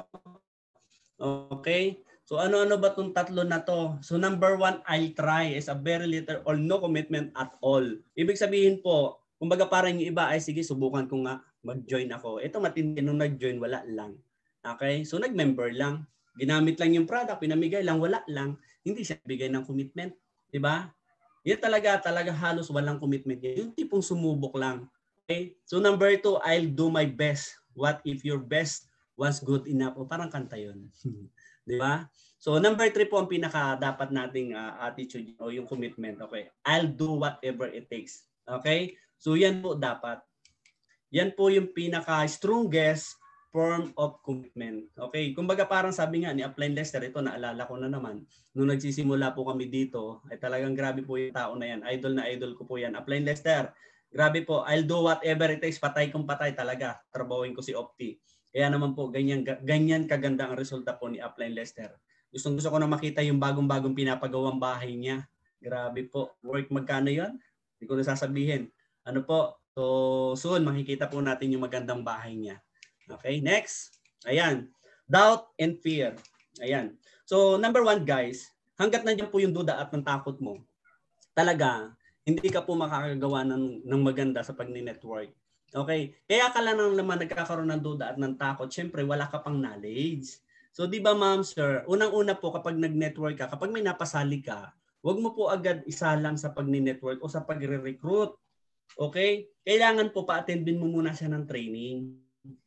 Okay? So ano-ano ba itong tatlo na to? So number one, I'll try is a very little or no commitment at all. Ibig sabihin po, kumbaga parang yung iba ay sige subukan ko nga mag-join ako. Ito matindi nung nag-join, wala lang. Okay? So nag-member lang. Ginamit lang yung product, pinamigay lang, wala lang. Hindi siya bigay ng commitment. Diba? Yan talaga, talaga halos walang commitment. Yung tipong sumubok lang. Okay? So number two, I'll do my best. What if your best was good enough? O parang kanta yun. Di ba? So number three po ang pinaka dapat nating uh, attitude o yung commitment. Okay? I'll do whatever it takes. Okay? So yan po dapat. Yan po yung pinaka strongest form of commitment. Okay? Kumbaga parang sabi nga ni Upline Lester, ito naalala ko na naman, nung nagsisimula po kami dito, ay talagang grabe po yung tao na yan. Idol na idol ko po yan. Upline Lester, grabe po, I'll do whatever it takes, patay kung patay talaga. Trabawin ko si Opti. Kaya naman po, ganyan, ganyan kaganda ang resulta po ni Upline Lester. Gustong gusto ko na makita yung bagong-bagong pinapagawang bahay niya. Grabe po. Work magkano yun? Hindi ko na sasabihin. Ano po? So, soon makikita po natin yung magandang bahay niya. Okay, next. Ayan. Doubt and fear. Ayan. So, number one guys, hanggat nandiyan po yung duda at ng takot mo, talaga, hindi ka po makakagawa ng, ng maganda sa pag-network. Okay? Kaya ka lang naman nagkakaroon ng duda at ng takot, syempre wala ka pang knowledge. So di ba ma'am, sir, unang-una po kapag nag-network ka, kapag may napasali ka, huwag mo po agad isalang sa pag-network o sa pagre-recruit. Okay? Kailangan po pa-attendin mo muna siya ng training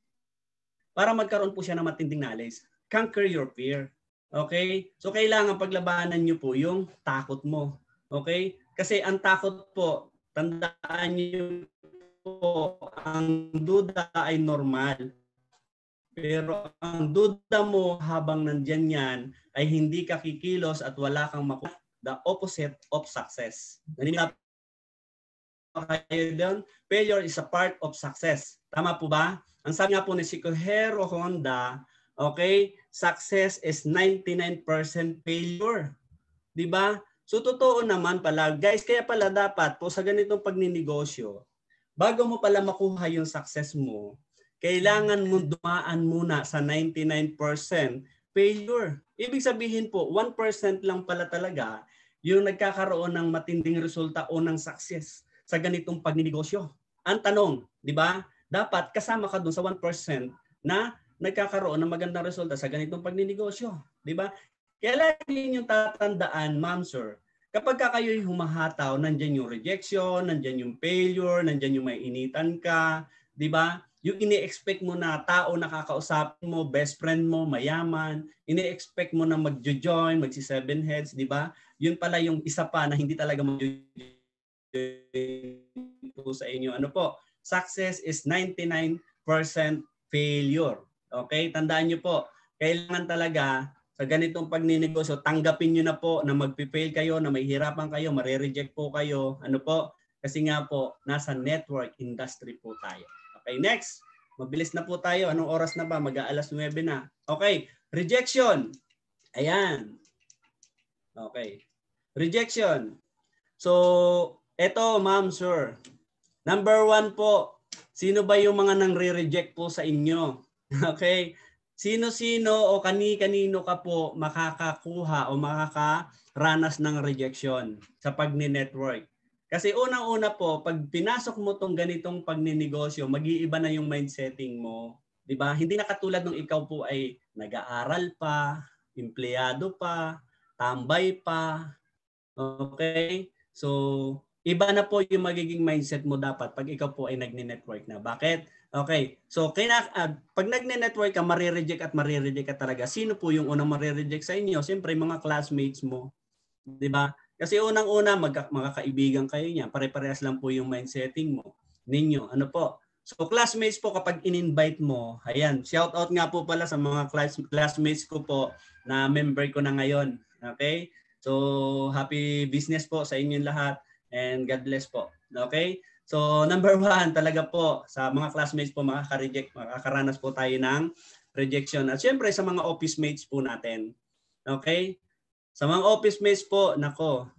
para magkaroon po siya ng matinding knowledge. Conquer your fear. Okay? So kailangan paglabanan niyo po yung takot mo. Okay? Kasi ang takot po, tandaan niyo po, ang duda ay normal. Pero ang duda mo habang nandyan yan ay hindi ka kikilos at wala kang makuha. The opposite of success. Naniniwala kayo doon? Failure is a part of success. Tama po ba? Ang sabi nga po ni Shikohiro Honda, okay, success is ninety-nine percent failure. Di ba? So totoo naman pala, guys, kaya pala dapat po sa ganitong pagninegosyo, bago mo pala makuha yung success mo, kailangan mo dumaan muna sa ninety-nine percent failure. Ibig sabihin po, one percent lang pala talaga yung nagkakaroon ng matinding resulta o ng success sa ganitong pagninegosyo. Ang tanong, di ba? Dapat kasama ka dun sa one percent na nagkakaroon ng magandang resulta sa ganitong pagninegosyo. Di ba? Kaya lagi ninyong tatandaan, ma'am, sir, kapag kayo'y humahataw, nandyan yung rejection, nandyan yung failure, nandyan yung may initan ka, di ba? Yung ini-expect mo na tao nakakausapin mo, best friend mo, mayaman, ini-expect mo na mag-join, magsi seven heads, di ba? Yun pala yung isa pa na hindi talaga mag-join sa inyo. Ano po? success is ninety-nine percent failure. Okay? Tandaan nyo po, kailangan talaga sa ganitong pagninegosyo, tanggapin nyo na po na magpifail kayo, na mahihirapan kayo, marereject po kayo. Ano po? Kasi nga po, nasa network industry po tayo. Okay, next. Mabilis na po tayo. Anong oras na ba? Mag-aalas nuwebe na. Okay, rejection. Ayan. Okay. Rejection. So, eto ma'am, sir. Number one po, sino ba yung mga nang-re-reject po sa inyo? Okay? Sino-sino o kani-kanino ka po makakakuha o makakaranas ng rejection sa pagni-network? Kasi unang-una po, pag pinasok mo tong ganitong pagninegosyo, mag-iiba na yung mindsetting mo. 'Di ba? Hindi na katulad nung ikaw po ay nag-aaral pa, empleyado pa, tambay pa. Okay? So, iba na po yung magiging mindset mo dapat pag ikaw po ay nagne-network na. Bakit? Okay. So, kaya, uh, pag nagne-network ka, marireject at marireject ka talaga. Sino po yung unang marireject sa inyo? Siyempre, mga classmates mo. 'Di ba? Kasi unang-una, mag- magkakaibigan kayo niya. Pare-parehas lang po yung mindsetting mo. Ninyo. Ano po? So, classmates po, kapag in-invite mo, ayan, shout out nga po pala sa mga class- classmates ko po na member ko na ngayon. Okay? So, happy business po sa inyong lahat and God bless po. Okay? So, number one, talaga po, sa mga classmates po, makaka-reject, makakaranas po tayo ng rejection. At syempre, sa mga office mates po natin. Okay? Sa mga office mates po, nako,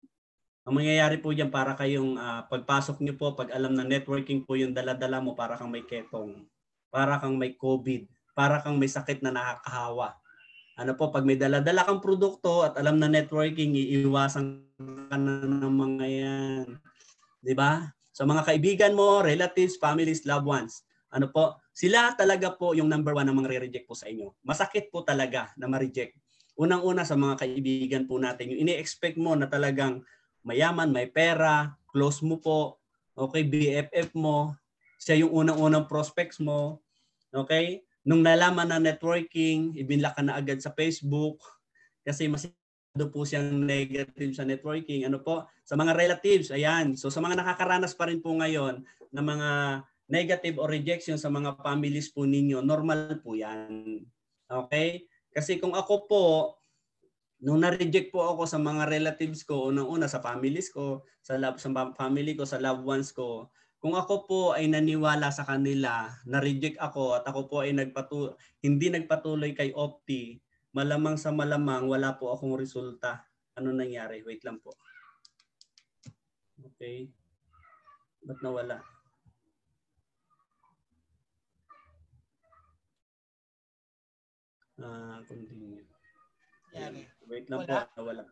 ang mangyayari po dyan para kayong uh, pagpasok nyo po, pag alam na networking po yung dala-dala mo, para kang may ketong, para kang may COVID, para kang may sakit na nakakahawa. Ano po, pag may dala-dala kang produkto at alam na networking, iiwasan ka na ng mga yan. Di ba? So mga kaibigan mo, relatives, families, loved ones, ano po, sila talaga po yung number one na mga re-reject po sa inyo. Masakit po talaga na ma-reject. Unang-una sa mga kaibigan po natin, yung ini-expect mo na talagang mayaman, may pera, close mo po, okay, B F F mo, siya yung unang-unang prospects mo, okay? Nung nalaman na networking, ibinla ka na agad sa Facebook kasi mas do po siyang negative sa networking. Ano po? Sa mga relatives, ayan. So sa mga nakakaranas pa rin po ngayon ng mga negative or rejection sa mga families po ninyo, normal po yan. Okay? Kasi kung ako po, nung na-reject po ako sa mga relatives ko, unang-una sa families ko, sa, love, sa family ko, sa loved ones ko, kung ako po ay naniwala sa kanila, na-reject ako at ako po ay nagpatu- hindi nagpatuloy kay Opti, malamang sa malamang wala po akong resulta. Ano nangyari? Wait lang po. Okay. Ba't nawala? Ah, uh, continue. Ayan. Wait lang wala. po. Nawala.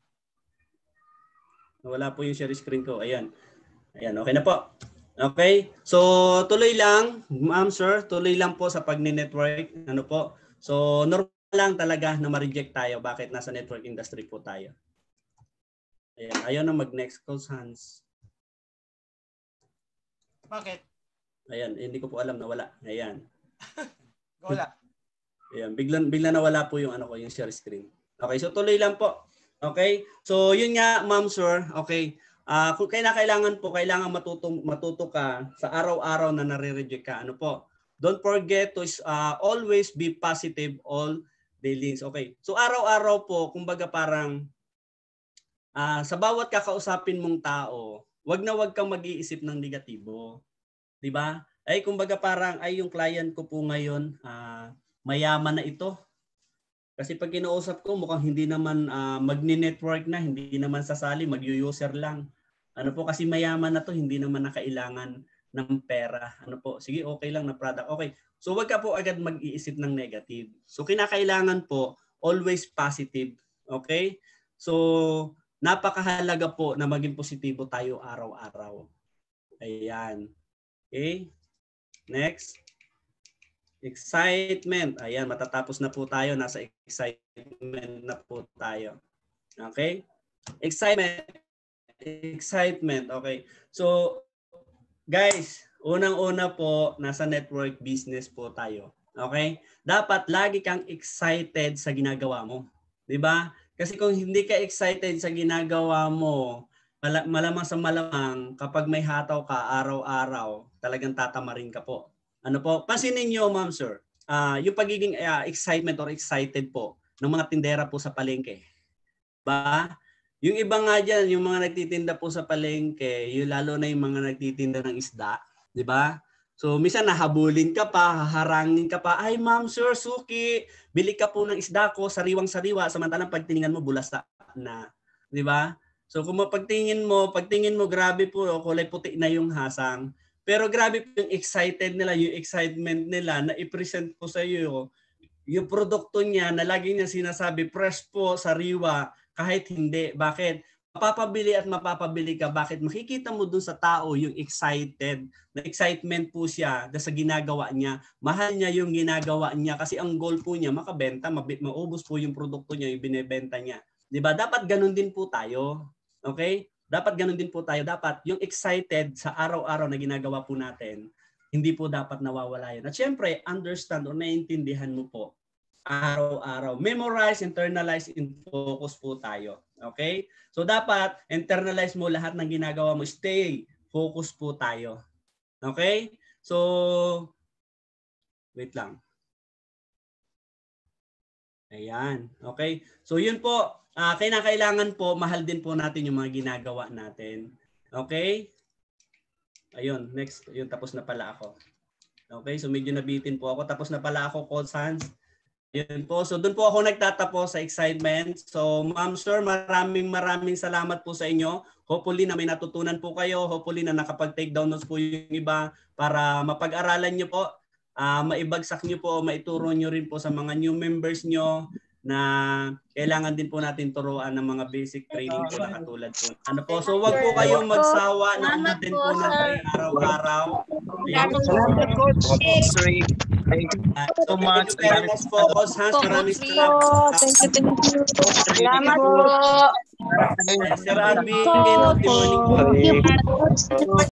Nawala po yung share screen ko. Ayan. Ayan. Okay na po. Okay. So, tuloy lang. Ma'am, sir. Tuloy lang po sa pag-network. Ano po? So, normal lang talaga na ma-reject tayo. Bakit? Nasa network industry po tayo. Ayan. Ayaw na mag-next calls, Hans. Bakit? Ayan. Hindi ko po alam na wala. Ayan. Wala. Ayan. Bigla, bigla nawala po yung, ano ko, yung share screen. Okay. So, tuloy lang po. Okay. So, yun nga, ma'am, sir. Okay. Uh, kung kailangan po, kailangan matuto, matuto ka sa araw-araw na nare-reject ka. Ano po? Don't forget to uh, always be positive all days. Okay. So araw-araw po, kumbaga parang uh, sa bawat kakausapin mong tao, wag na wag kang mag-iisip ng negatibo. 'Di ba? Ay kumbaga parang ay yung client ko po ngayon, uh, mayaman na ito. Kasi pag kinausap ko, mukhang hindi naman uh, magne-network na, hindi naman sasali, mag-user lang. Ano po, kasi mayaman na to, hindi naman nakailangan ng pera. Ano po, sige, okay lang na product. Okay. So wag ka po agad mag-iisip ng negative. So kinakailangan po always positive. Okay? So napakahalaga po na maging positibo tayo araw-araw. Ayan. Okay? Next. Excitement. Ayan, matatapos na po tayo. Nasa excitement na po tayo. Okay? Excitement. Excitement. Okay. So guys, unang-una po, nasa network business po tayo. Okay? Dapat lagi kang excited sa ginagawa mo. 'Di ba? Kasi kung hindi ka excited sa ginagawa mo, Mala- malamang sa malamang, kapag may hataw ka araw-araw, talagang tatamarin ka po. Ano po? Pansinin niyo, ma'am sir, uh, yung pagiging uh, excitement or excited po ng mga tindera po sa palengke. Ba? Yung iba nga dyan, yung mga nagtitinda po sa palengke, yung lalo na yung mga nagtitinda ng isda, di ba? So, minsan nahabulin ka pa, haharangin ka pa, ay ma'am sir, suki, bili ka po ng isda ko, sariwang-sariwa, samantalang pagtingnan mo, bulas na. Di ba? So kung mapagtingin mo, pagtingin mo grabe po, kulay puti na yung hasang. Pero grabe po yung excited nila, yung excitement nila na i-present po sa iyo yung produkto niya na lagi niya sinasabi, fresh po, sariwa, kahit hindi. Bakit? Mapapabili at mapapabili ka. Bakit? Makikita mo dun sa tao yung excited, na excitement po siya sa ginagawa niya. Mahal niya yung ginagawa niya kasi ang goal po niya, makabenta, maubos po yung produkto niya, yung binebenta niya. Diba? Dapat ganun din po tayo. Okay? Dapat ganun din po tayo. Dapat yung excited sa araw-araw na ginagawa po natin, hindi po dapat nawawala yun. At syempre, understand o naiintindihan mo po araw-araw. Memorize, internalize, and focus po tayo. Okay? So dapat internalize mo lahat ng ginagawa mo. Stay, focus po tayo. Okay? So, wait lang. Ayan. Okay? So yun po. Uh, kailangan po, mahal din po natin yung mga ginagawa natin. Okay? Ayun, next. Yun, tapos na pala ako. Okay, so medyo nabitin po ako. Tapos na pala ako, Coach Hans. Yun po. So doon po ako nagtatapos sa excitement. So ma'am, sir, maraming maraming salamat po sa inyo. Hopefully na may natutunan po kayo. Hopefully na nakapag-take down notes po yung iba para mapag-aralan nyo po. Uh, maibagsak nyo po, maituro nyo rin po sa mga new members nyo na kailangan din po natin turuan ng mga basic training po na katulad po. Ano po? So wag po kayong magsawa na ulitin po natin araw-araw. Salamat, Coach. So much. Thank you po, Coach Hans. Maraming salamat. Thank you, thank you. Salamat po. Sir Alvin, good morning po.